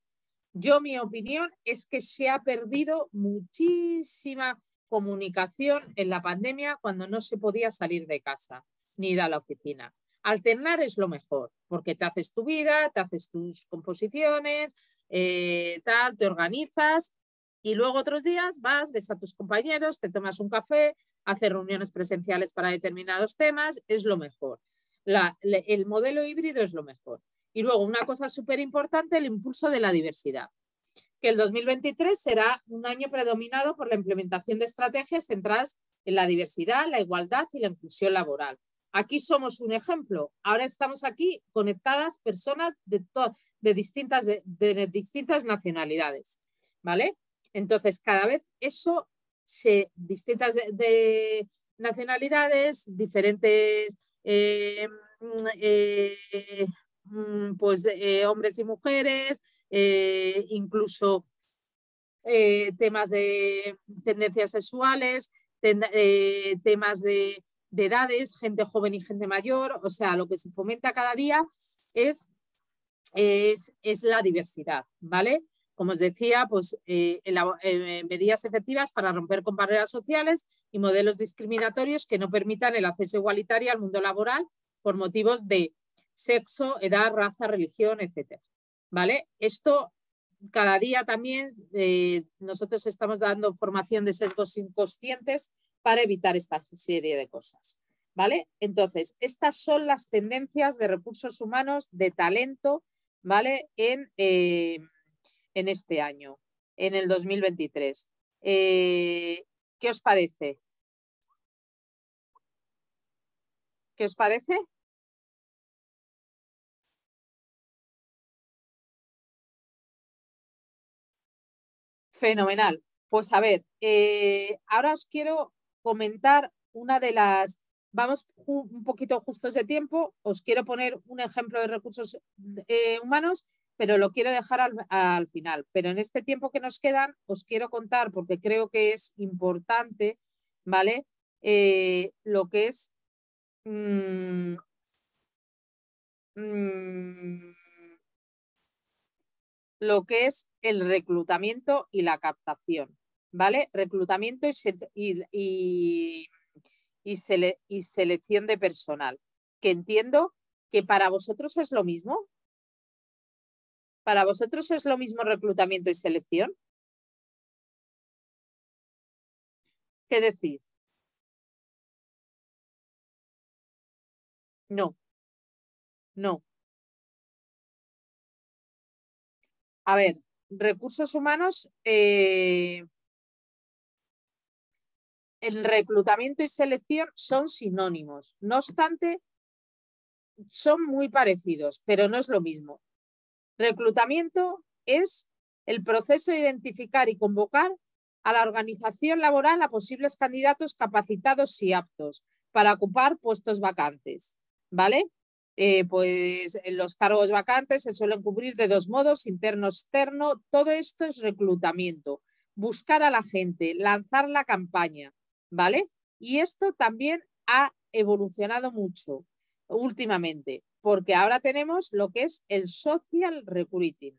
Yo, mi opinión es que se ha perdido muchísima comunicación en la pandemia cuando no se podía salir de casa ni ir a la oficina. Alternar es lo mejor, porque te haces tu vida, te haces tus composiciones, eh, tal, te organizas y luego otros días vas, ves a tus compañeros, te tomas un café, haces reuniones presenciales para determinados temas, es lo mejor. La, le, el modelo híbrido es lo mejor. Y luego una cosa súper importante, el impulso de la diversidad, que el dos mil veintitrés será un año predominado por la implementación de estrategias centradas en la diversidad, la igualdad y la inclusión laboral. Aquí somos un ejemplo. Ahora estamos aquí conectadas personas de, de, distintas, de, de distintas nacionalidades, ¿vale? Entonces, cada vez eso, se, distintas de, de nacionalidades, diferentes eh, eh, pues, eh, hombres y mujeres, eh, incluso eh, temas de tendencias sexuales, ten, eh, temas de, de edades, gente joven y gente mayor. O sea, lo que se fomenta cada día es, es, es la diversidad, ¿vale? Como os decía, pues eh, en la, eh, medidas efectivas para romper con barreras sociales y modelos discriminatorios que no permitan el acceso igualitario al mundo laboral por motivos de sexo, edad, raza, religión, etcétera. ¿Vale? Esto cada día también eh, nosotros estamos dando formación de sesgos inconscientes para evitar esta serie de cosas. ¿Vale? Entonces, estas son las tendencias de recursos humanos, de talento, ¿vale? En, eh, en este año, en el dos mil veintitrés. Eh, ¿Qué os parece? ¿Qué os parece? Fenomenal. Pues a ver, eh, ahora os quiero comentar una de las... Vamos un poquito justos de tiempo. Os quiero poner un ejemplo de recursos eh, humanos, pero lo quiero dejar al, al final. Pero en este tiempo que nos quedan, os quiero contar, porque creo que es importante, ¿vale? Eh, lo que es... Mmm, mmm, lo que es el reclutamiento y la captación, ¿vale? Reclutamiento y, y, y, y, sele, y selección de personal, que entiendo que para vosotros es lo mismo. ¿Para vosotros es lo mismo reclutamiento y selección? ¿Qué decís? No, no. A ver, recursos humanos, eh, el reclutamiento y selección son sinónimos. No obstante, son muy parecidos, pero no es lo mismo. Reclutamiento es el proceso de identificar y convocar a la organización laboral a posibles candidatos capacitados y aptos para ocupar puestos vacantes, ¿vale? Eh, pues los cargos vacantes se suelen cubrir de dos modos, interno-externo. Todo esto es reclutamiento, buscar a la gente, lanzar la campaña, ¿vale? Y esto también ha evolucionado mucho últimamente, porque ahora tenemos lo que es el social recruiting.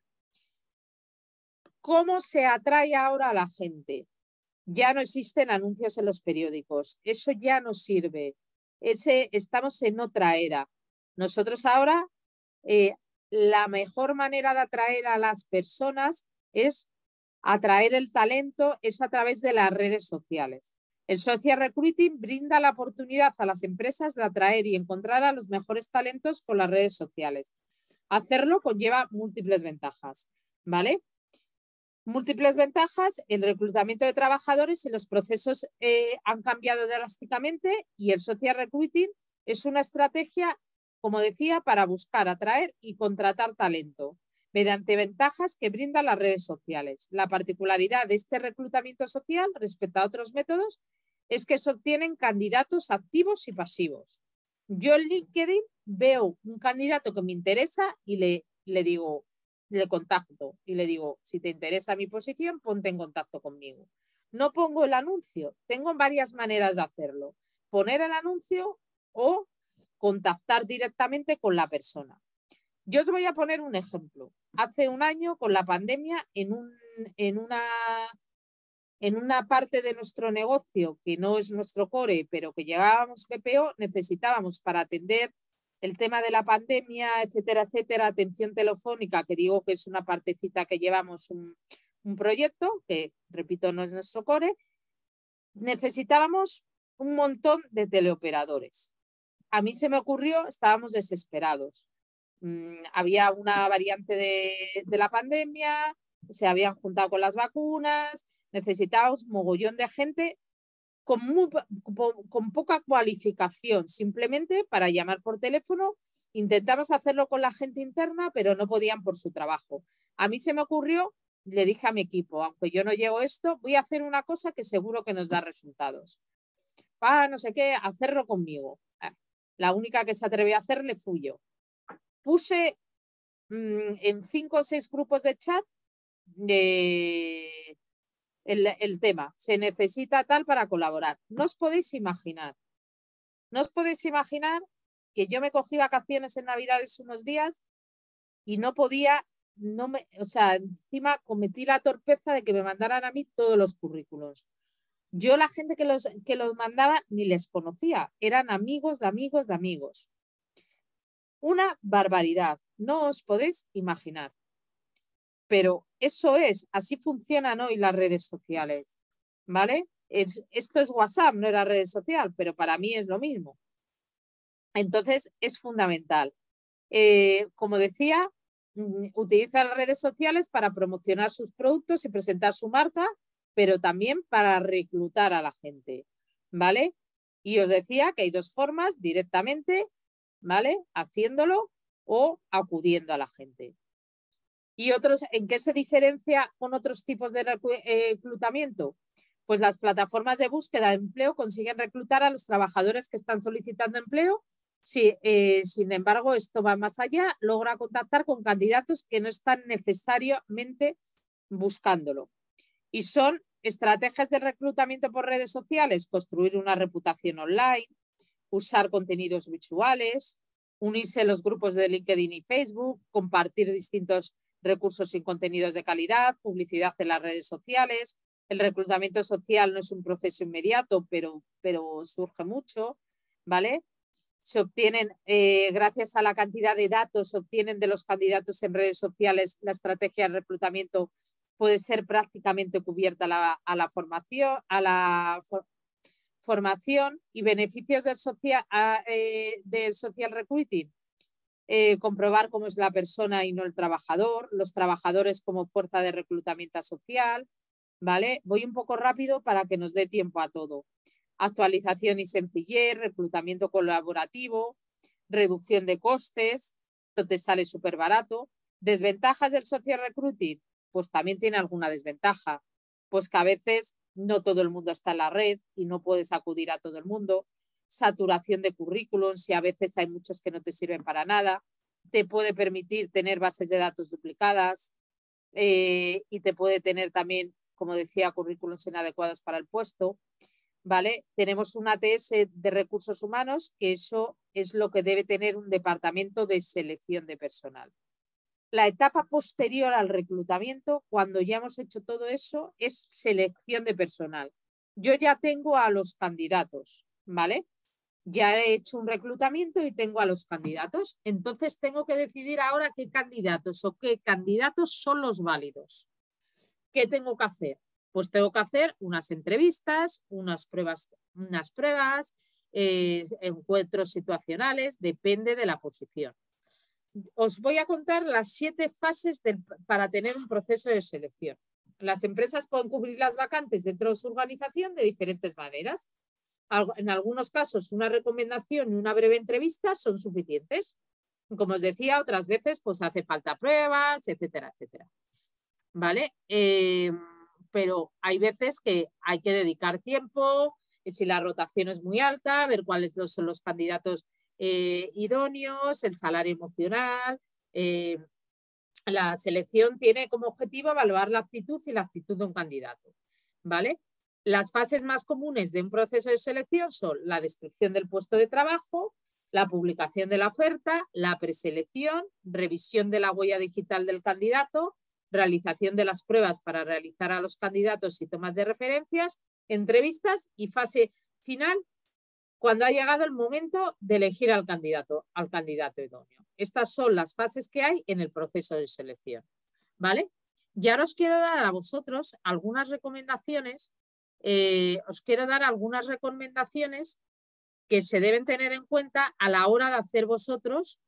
¿Cómo se atrae ahora a la gente? Ya no existen anuncios en los periódicos, eso ya no sirve. Ese, estamos en otra era. Nosotros ahora, eh, la mejor manera de atraer a las personas es atraer el talento, es a través de las redes sociales. El social recruiting brinda la oportunidad a las empresas de atraer y encontrar a los mejores talentos con las redes sociales. Hacerlo conlleva múltiples ventajas, ¿vale? Múltiples ventajas, el reclutamiento de trabajadores y los procesos eh, han cambiado drásticamente y el social recruiting es una estrategia, como decía, para buscar, atraer y contratar talento mediante ventajas que brindan las redes sociales. La particularidad de este reclutamiento social respecto a otros métodos es que se obtienen candidatos activos y pasivos. Yo en LinkedIn veo un candidato que me interesa y le, le digo, le contacto y le digo, si te interesa mi posición, ponte en contacto conmigo. No pongo el anuncio, tengo varias maneras de hacerlo. Poner el anuncio o contactar directamente con la persona. Yo os voy a poner un ejemplo. hace un año con la pandemia en, un, en, una, en una parte de nuestro negocio que no es nuestro core, pero que llegábamos P P O, necesitábamos para atender el tema de la pandemia, etcétera, etcétera, atención telefónica, que digo que es una partecita que llevamos un, un proyecto, que repito no es nuestro core, necesitábamos un montón de teleoperadores. A mí se me ocurrió, estábamos desesperados. Mm, había una variante de, de la pandemia, se habían juntado con las vacunas, necesitábamos mogollón de gente con, muy, con poca cualificación, simplemente para llamar por teléfono. Intentamos hacerlo con la gente interna, pero no podían por su trabajo. A mí se me ocurrió, le dije a mi equipo, aunque yo no llego a esto, voy a hacer una cosa que seguro que nos da resultados. Ah, no sé qué, hacerlo conmigo. La única que se atrevió a hacerle fui yo. Puse mmm, en cinco o seis grupos de chat eh, el, el tema. Se necesita tal para colaborar. No os podéis imaginar. No os podéis imaginar que yo me cogí vacaciones en Navidades unos días y no podía, no me, o sea, encima cometí la torpeza de que me mandaran a mí todos los currículos. Yo la gente que los, que los mandaba ni les conocía, eran amigos de amigos de amigos. Una barbaridad, no os podéis imaginar. Pero eso es, así funcionan hoy las redes sociales, ¿vale? Es, esto es WhatsApp, no era red social, pero para mí es lo mismo. Entonces es fundamental. Eh, como decía, utiliza las redes sociales para promocionar sus productos y presentar su marca, pero también para reclutar a la gente, ¿vale? Y os decía que hay dos formas, directamente, ¿vale? Haciéndolo o acudiendo a la gente. ¿Y otros, en qué se diferencia con otros tipos de reclutamiento? Pues las plataformas de búsqueda de empleo consiguen reclutar a los trabajadores que están solicitando empleo. Sí, eh, sin embargo, esto va más allá, logra contactar con candidatos que no están necesariamente buscándolo. Y son estrategias de reclutamiento por redes sociales, construir una reputación online, usar contenidos visuales, unirse a los grupos de LinkedIn y Facebook, compartir distintos recursos y contenidos de calidad, publicidad en las redes sociales. El reclutamiento social no es un proceso inmediato, pero, pero surge mucho, ¿vale? Se obtienen, eh, gracias a la cantidad de datos, se obtienen de los candidatos en redes sociales, la estrategia de reclutamiento puede ser prácticamente cubierta a la, a la formación, a la for, formación y beneficios del social, a, eh, del social recruiting. Eh, comprobar cómo es la persona y no el trabajador, los trabajadores como fuerza de reclutamiento social, ¿vale? Voy un poco rápido para que nos dé tiempo a todo. Actualización y sencillez, reclutamiento colaborativo, reducción de costes, esto te sale súper barato. Desventajas del social recruiting, pues también tiene alguna desventaja, pues que a veces no todo el mundo está en la red y no puedes acudir a todo el mundo. Saturación de currículums y a veces hay muchos que no te sirven para nada. Te puede permitir tener bases de datos duplicadas eh, y te puede tener también, como decía, currículums inadecuados para el puesto. ¿Vale? Tenemos un A T S de recursos humanos, que eso es lo que debe tener un departamento de selección de personal. La etapa posterior al reclutamiento, cuando ya hemos hecho todo eso, es selección de personal. Yo ya tengo a los candidatos, ¿vale? Ya he hecho un reclutamiento y tengo a los candidatos. Entonces tengo que decidir ahora qué candidatos o qué candidatos son los válidos. ¿Qué tengo que hacer? Pues tengo que hacer unas entrevistas, unas pruebas, unas pruebas eh, encuentros situacionales, depende de la posición. Os voy a contar las siete fases del, para tener un proceso de selección. Las empresas pueden cubrir las vacantes dentro de su organización de diferentes maneras. En algunos casos, una recomendación y una breve entrevista son suficientes. Como os decía, otras veces pues hace falta pruebas, etcétera, etcétera. ¿Vale? Eh, pero hay veces que hay que dedicar tiempo, si la rotación es muy alta, ver cuáles son los candidatos eh, idóneos, el salario emocional. Eh, la selección tiene como objetivo evaluar la actitud y la actitud de un candidato, ¿vale? Las fases más comunes de un proceso de selección son la descripción del puesto de trabajo, la publicación de la oferta, la preselección, revisión de la huella digital del candidato, realización de las pruebas para realizar a los candidatos y tomas de referencias, entrevistas y fase final cuando ha llegado el momento de elegir al candidato, al candidato idóneo. Estas son las fases que hay en el proceso de selección, ¿vale? Y ahora os quiero dar a vosotros algunas recomendaciones, eh, os quiero dar algunas recomendaciones que se deben tener en cuenta a la hora de hacer vosotros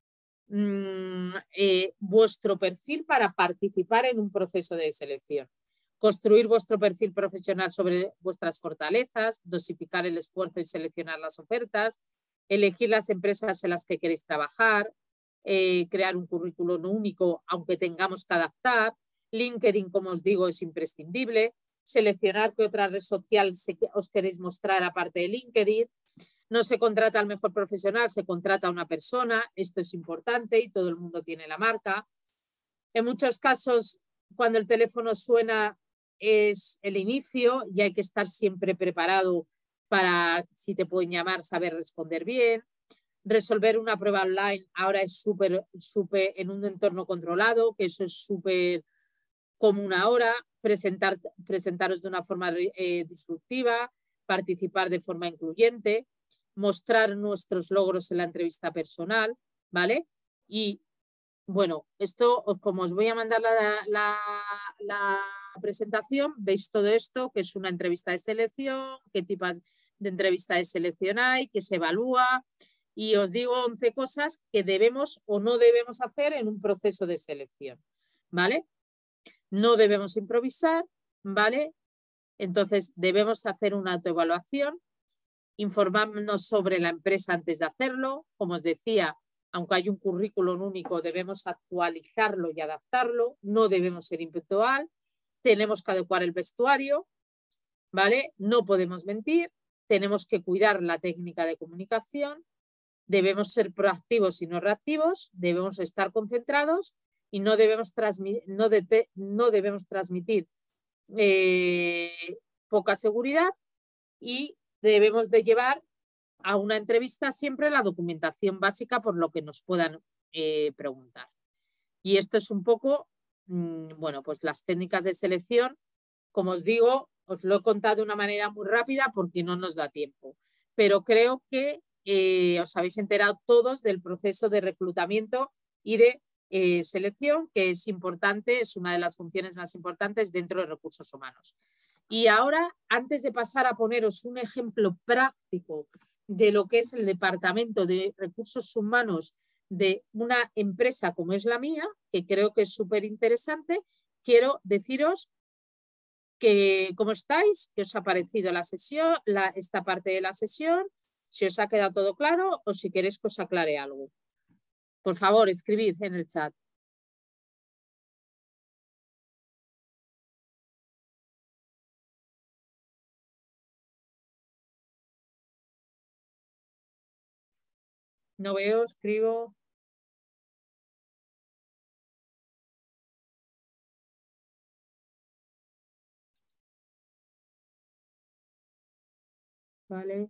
mmm, eh, vuestro perfil para participar en un proceso de selección. Construir vuestro perfil profesional sobre vuestras fortalezas, dosificar el esfuerzo y seleccionar las ofertas, elegir las empresas en las que queréis trabajar, eh, crear un currículum único, aunque tengamos que adaptar. LinkedIn, como os digo, es imprescindible. Seleccionar qué otra red social os queréis mostrar aparte de LinkedIn. No se contrata al mejor profesional, se contrata a una persona. Esto es importante y todo el mundo tiene la marca. En muchos casos, cuando el teléfono suena, es el inicio y hay que estar siempre preparado para, si te pueden llamar, saber responder bien. Resolver una prueba online ahora es súper, súper en un entorno controlado, que eso es súper común ahora. Presentar, presentaros de una forma eh, disruptiva, participar de forma incluyente, mostrar nuestros logros en la entrevista personal, ¿vale? Y bueno, esto, como os voy a mandar la, la, la presentación, veis todo esto, que es una entrevista de selección, qué tipos de entrevista de selección hay, qué se evalúa, y os digo once cosas que debemos o no debemos hacer en un proceso de selección, ¿vale? No debemos improvisar, ¿vale? Entonces debemos hacer una autoevaluación, informarnos sobre la empresa antes de hacerlo. Como os decía, aunque hay un currículum único, debemos actualizarlo y adaptarlo, no debemos ser impuntual, tenemos que adecuar el vestuario, ¿vale? No podemos mentir, tenemos que cuidar la técnica de comunicación, debemos ser proactivos y no reactivos, debemos estar concentrados y no debemos, transmitir, no de, no debemos transmitir eh, poca seguridad y debemos de llevar a una entrevista siempre la documentación básica por lo que nos puedan eh, preguntar. Y esto es un poco, mmm, bueno, pues las técnicas de selección, como os digo, os lo he contado de una manera muy rápida porque no nos da tiempo, pero creo que eh, os habéis enterado todos del proceso de reclutamiento y de eh, selección, que es importante, es una de las funciones más importantes dentro de recursos humanos. Y ahora, antes de pasar a poneros un ejemplo práctico de lo que es el departamento de recursos humanos de una empresa como es la mía, que creo que es súper interesante, quiero deciros que cómo estáis, qué os ha parecido la sesión, la, esta parte de la sesión, si os ha quedado todo claro o si queréis que os aclare algo. Por favor, escribid en el chat. No veo, escribo. Vale.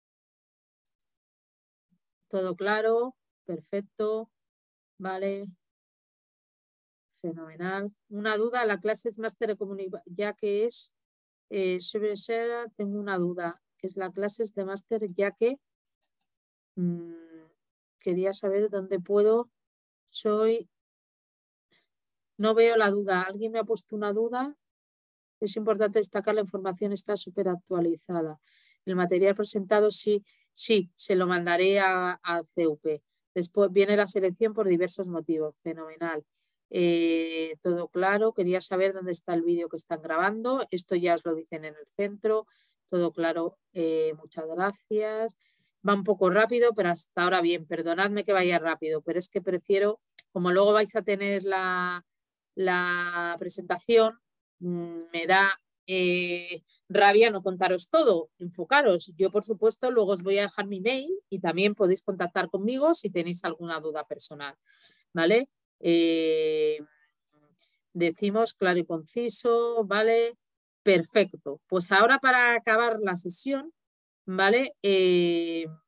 Todo claro, perfecto. Vale. Fenomenal. Una duda, la clase es máster de comunicación, ya que es, eh, sobre tengo una duda, que es la clase es de máster, ya que mmm, quería saber dónde puedo, soy, no veo la duda, ¿alguien me ha puesto una duda? Es importante destacar, la información está súper actualizada. El material presentado sí, sí, se lo mandaré a, a C U P. Después viene la selección por diversos motivos, fenomenal. Eh, todo claro, quería saber dónde está el vídeo que están grabando, esto ya os lo dicen en el centro, todo claro, eh, muchas gracias. Va un poco rápido, pero hasta ahora bien, perdonadme que vaya rápido, pero es que prefiero, como luego vais a tener la, la presentación, me da eh, rabia no contaros todo, enfocaros. Yo, por supuesto, luego os voy a dejar mi mail y también podéis contactar conmigo si tenéis alguna duda personal, ¿vale? Eh, decimos claro y conciso, ¿vale? Perfecto. Pues ahora, para acabar la sesión, ¿vale? Eh,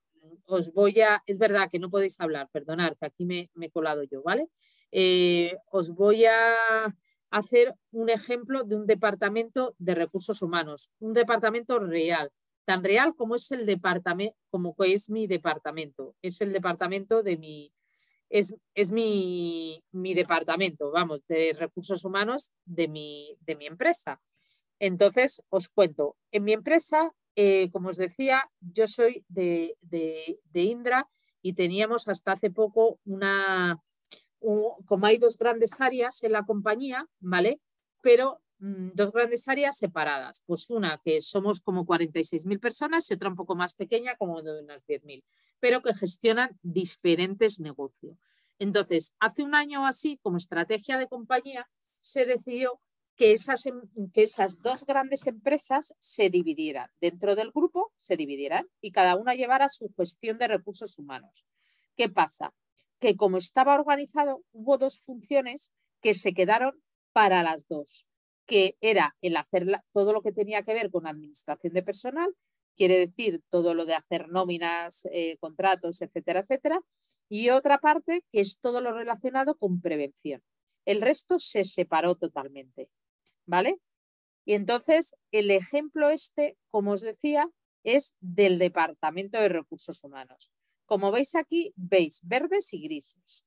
os voy a, es verdad que no podéis hablar, perdonad, que aquí me, me he colado yo, ¿vale? Eh, os voy a hacer un ejemplo de un departamento de recursos humanos, un departamento real, tan real como es el departamento, como que es mi departamento, es el departamento de mi, es, es mi, mi departamento, vamos, de recursos humanos de mi, de mi empresa. Entonces, os cuento, en mi empresa, eh, como os decía, yo soy de, de, de Indra y teníamos hasta hace poco una, un, como hay dos grandes áreas en la compañía, ¿vale? Pero mmm, dos grandes áreas separadas, pues una que somos como cuarenta y seis mil personas y otra un poco más pequeña, como de unas diez mil, pero que gestionan diferentes negocios. Entonces, hace un año o así, como estrategia de compañía, se decidió que esas, que esas dos grandes empresas se dividieran. Dentro del grupo se dividieran y cada una llevara su gestión de recursos humanos. ¿Qué pasa? Que como estaba organizado, hubo dos funciones que se quedaron para las dos, que era el hacer la, todo lo que tenía que ver con administración de personal, quiere decir todo lo de hacer nóminas, eh, contratos, etcétera, etcétera, y otra parte que es todo lo relacionado con prevención. El resto se separó totalmente. ¿Vale? Y entonces el ejemplo este, como os decía, es del Departamento de Recursos Humanos. Como veis aquí, veis verdes y grises.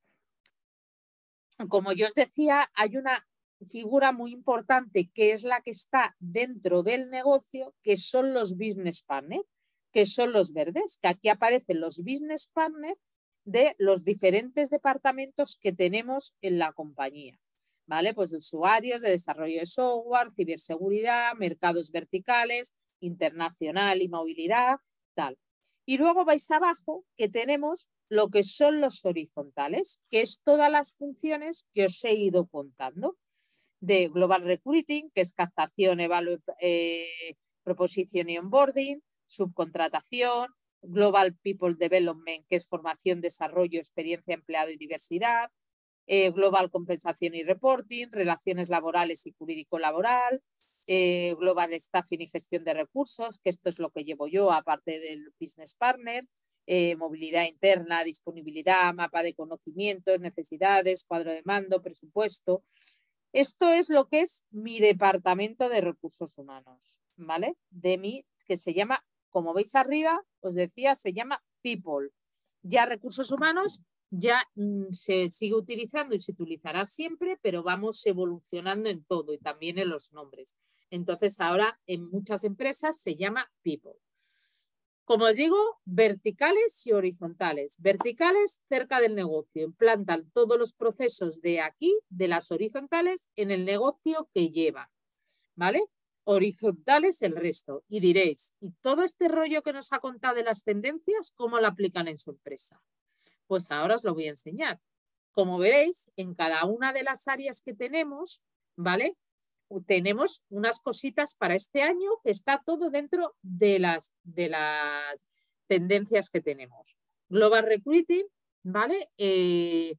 Como yo os decía, hay una figura muy importante que es la que está dentro del negocio, que son los business partners, que son los verdes, que aquí aparecen los business partners de los diferentes departamentos que tenemos en la compañía. ¿Vale? Pues de usuarios, de desarrollo de software, ciberseguridad, mercados verticales, internacional y movilidad, tal. Y luego vais abajo que tenemos lo que son los horizontales, que es todas las funciones que os he ido contando. De Global Recruiting, que es captación, evalu eh, proposición y onboarding, subcontratación, Global People Development, que es formación, desarrollo, experiencia, empleado y diversidad, Eh, Global Compensación y Reporting, Relaciones Laborales y Jurídico Laboral, eh, Global Staffing y Gestión de Recursos, que esto es lo que llevo yo, aparte del Business Partner, eh, Movilidad Interna, Disponibilidad, Mapa de Conocimientos, Necesidades, Cuadro de Mando, Presupuesto. Esto es lo que es mi departamento de recursos humanos, ¿vale? De mí, que se llama, como veis arriba, os decía, se llama People. Ya recursos humanos ya mmm, se sigue utilizando y se utilizará siempre, pero vamos evolucionando en todo y también en los nombres. Entonces ahora en muchas empresas se llama People. Como os digo, verticales y horizontales. Verticales cerca del negocio, implantan todos los procesos de aquí, de las horizontales, en el negocio que llevan, ¿vale? Horizontales el resto. Y diréis, ¿y todo este rollo que nos ha contado de las tendencias, cómo lo aplican en su empresa? Pues ahora os lo voy a enseñar. Como veréis, en cada una de las áreas que tenemos, ¿vale? Tenemos unas cositas para este año que está todo dentro de las, de las tendencias que tenemos. Global Recruiting, ¿vale? Eh,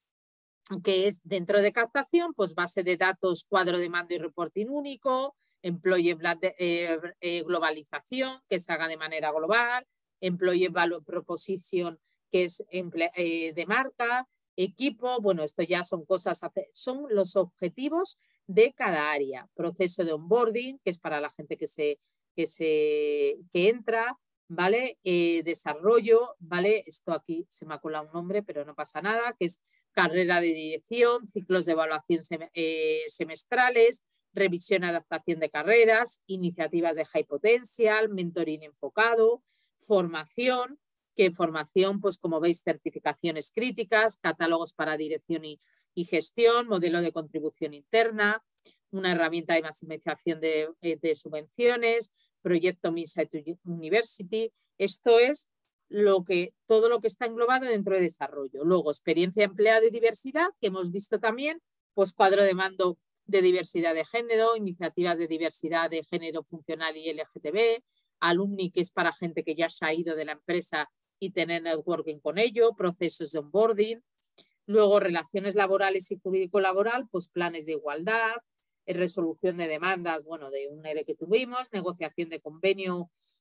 que es dentro de captación, pues base de datos, cuadro de mando y reporting único, Employee eh, eh, globalización, que se haga de manera global, Employee Value Proposition, que es eh, de marca, equipo, bueno, esto ya son cosas, son los objetivos de cada área. Proceso de onboarding, que es para la gente que, se, que, se, que entra, ¿vale? Eh, desarrollo, ¿vale? Esto aquí se me ha colado un nombre, pero no pasa nada, que es carrera de dirección, ciclos de evaluación sem eh, semestrales, revisión y adaptación de carreras, iniciativas de high potential, mentoring enfocado, formación, que formación, pues como veis, certificaciones críticas, catálogos para dirección y, y gestión, modelo de contribución interna, una herramienta de maximización de, de subvenciones, proyecto Minsite University. Esto es lo que, todo lo que está englobado dentro de desarrollo. Luego, experiencia empleado y diversidad, que hemos visto también, pues cuadro de mando de diversidad de género, iniciativas de diversidad de género funcional y L G T B, alumni, que es para gente que ya se ha ido de la empresa y tener networking con ello, procesos de onboarding, luego relaciones laborales y jurídico-laboral, pues planes de igualdad, resolución de demandas, bueno, de un E R E que tuvimos, negociación de convenio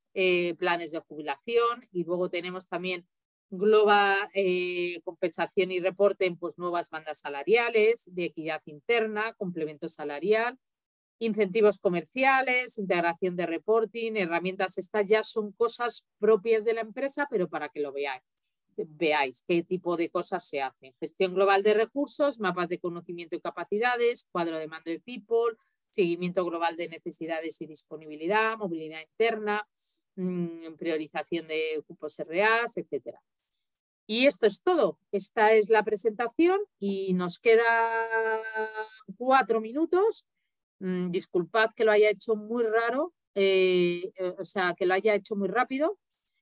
eh, planes de jubilación, y luego tenemos también Global eh, compensación y reporte en pues, nuevas bandas salariales, de equidad interna, complemento salarial, incentivos comerciales, integración de reporting, herramientas. Estas ya son cosas propias de la empresa, pero para que lo veáis, veáis qué tipo de cosas se hacen. Gestión global de recursos, mapas de conocimiento y capacidades, cuadro de mando de people, seguimiento global de necesidades y disponibilidad, movilidad interna, mmm, priorización de cupos R A S, etcétera. Y esto es todo. Esta es la presentación y nos queda cuatro minutos. Mm, disculpad que lo haya hecho muy raro, eh, eh, o sea, que lo haya hecho muy rápido,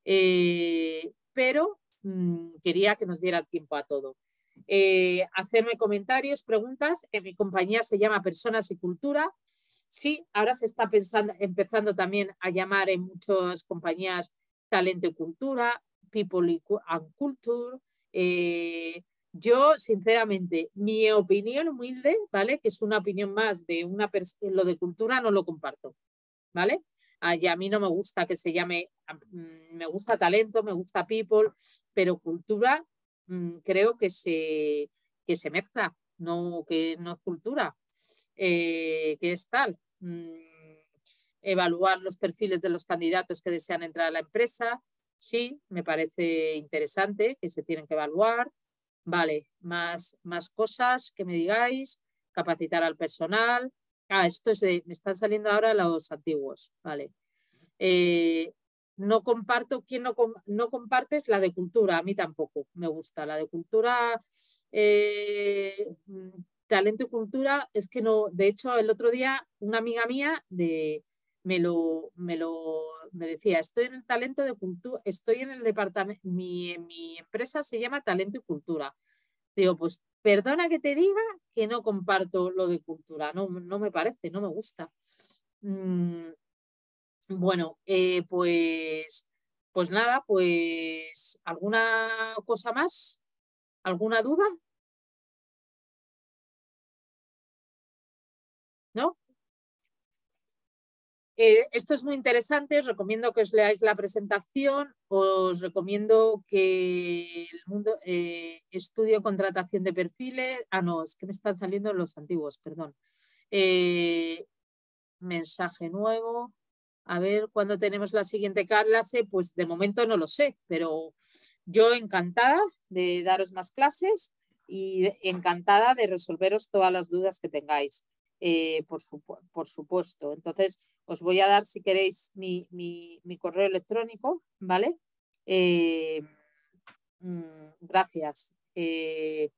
eh, pero mm, quería que nos diera tiempo a todo. Eh, hacerme comentarios, preguntas. En mi compañía se llama Personas y Cultura. Sí, ahora se está pensando, empezando también a llamar en muchas compañías Talento y Cultura, People and Culture. Eh, yo, sinceramente, mi opinión humilde, ¿vale? Que es una opinión más de una persona, lo de cultura no lo comparto, ¿vale? Y a mí no me gusta que se llame, me gusta talento, me gusta people, pero cultura mmm, creo que se, que se mezcla, no que no es cultura, eh, que es tal. Mm, evaluar los perfiles de los candidatos que desean entrar a la empresa. Sí, me parece interesante que se tienen que evaluar. Vale, más, más cosas que me digáis. Capacitar al personal. Ah, esto es de, me están saliendo ahora los antiguos. Vale. Eh, no comparto, ¿quién no, no compartes? La de cultura, a mí tampoco me gusta. La de cultura, eh, talento y cultura, es que no, de hecho el otro día una amiga mía de, me, lo, me, lo, me decía, estoy en el talento de cultura, estoy en el departamento, mi, mi empresa se llama Talento y Cultura. Digo, pues perdona que te diga que no comparto lo de cultura, no, no me parece, no me gusta. Mm, bueno, eh, pues, pues nada, pues ¿alguna cosa más? ¿Alguna duda? ¿No? Eh, esto es muy interesante, os recomiendo que os leáis la presentación, os recomiendo que el mundo eh, estudio contratación de perfiles, ah no, es que me están saliendo los antiguos, perdón. Eh, mensaje nuevo, a ver cuándo tenemos la siguiente clase, pues de momento no lo sé, pero yo encantada de daros más clases y encantada de resolveros todas las dudas que tengáis, eh, por, su, por supuesto. Entonces, os voy a dar, si queréis, mi, mi, mi correo electrónico, ¿vale? Eh, mmm, gracias. Eh,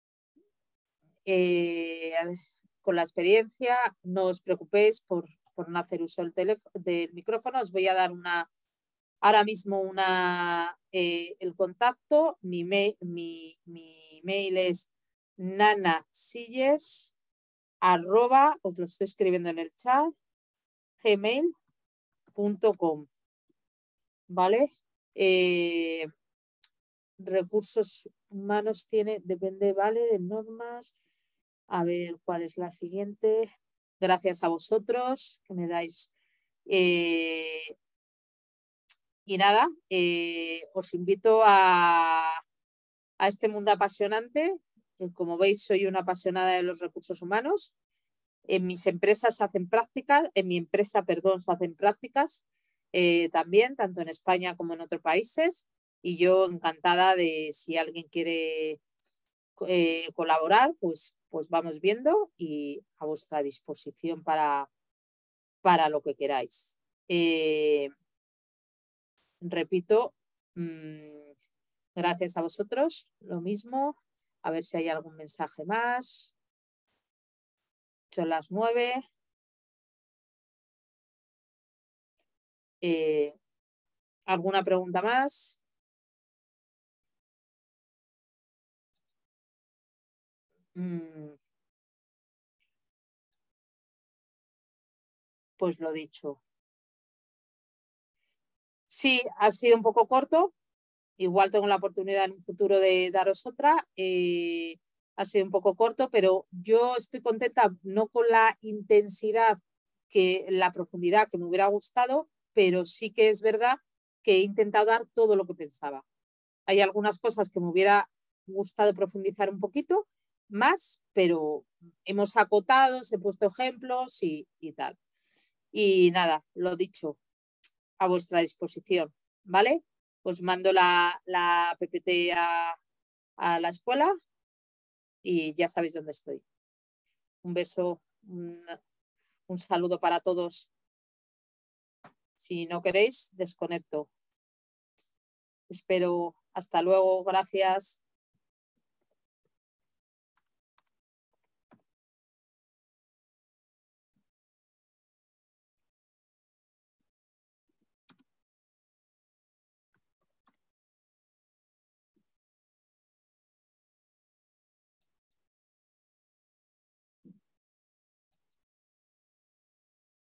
eh, con la experiencia, no os preocupéis por, por no hacer uso del, teléfono, del micrófono. Os voy a dar una, ahora mismo una, eh, el contacto. Mi, mail, mi, mi mail es nanasilles, arroba, os lo estoy escribiendo en el chat, gmail punto com, ¿vale? Eh, recursos humanos tiene, depende, ¿vale? De normas. A ver cuál es la siguiente. Gracias a vosotros que me dais. Eh, y nada, eh, os invito a, a este mundo apasionante. Como veis, soy una apasionada de los recursos humanos. En mis empresas se hacen prácticas, en mi empresa, perdón, se hacen prácticas eh, también, tanto en España como en otros países. Y yo encantada de si alguien quiere eh, colaborar, pues, pues vamos viendo y a vuestra disposición para, para lo que queráis. Eh, repito, mmm, gracias a vosotros, lo mismo. A ver si hay algún mensaje más. Son las nueve. Eh, ¿Alguna pregunta más? Mm, pues lo dicho. Sí, ha sido un poco corto. Igual tengo la oportunidad en un futuro de daros otra. Eh, ha sido un poco corto, pero yo estoy contenta, no con la intensidad, que la profundidad que me hubiera gustado, pero sí que es verdad que he intentado dar todo lo que pensaba. Hay algunas cosas que me hubiera gustado profundizar un poquito más, pero hemos acotado, he puesto ejemplos y, y tal. Y nada, lo dicho, a vuestra disposición, ¿vale? Os mando la, la P P T a, a la escuela y ya sabéis dónde estoy. Un beso, un, un saludo para todos. Si no queréis, desconecto. Espero. Hasta luego. Gracias.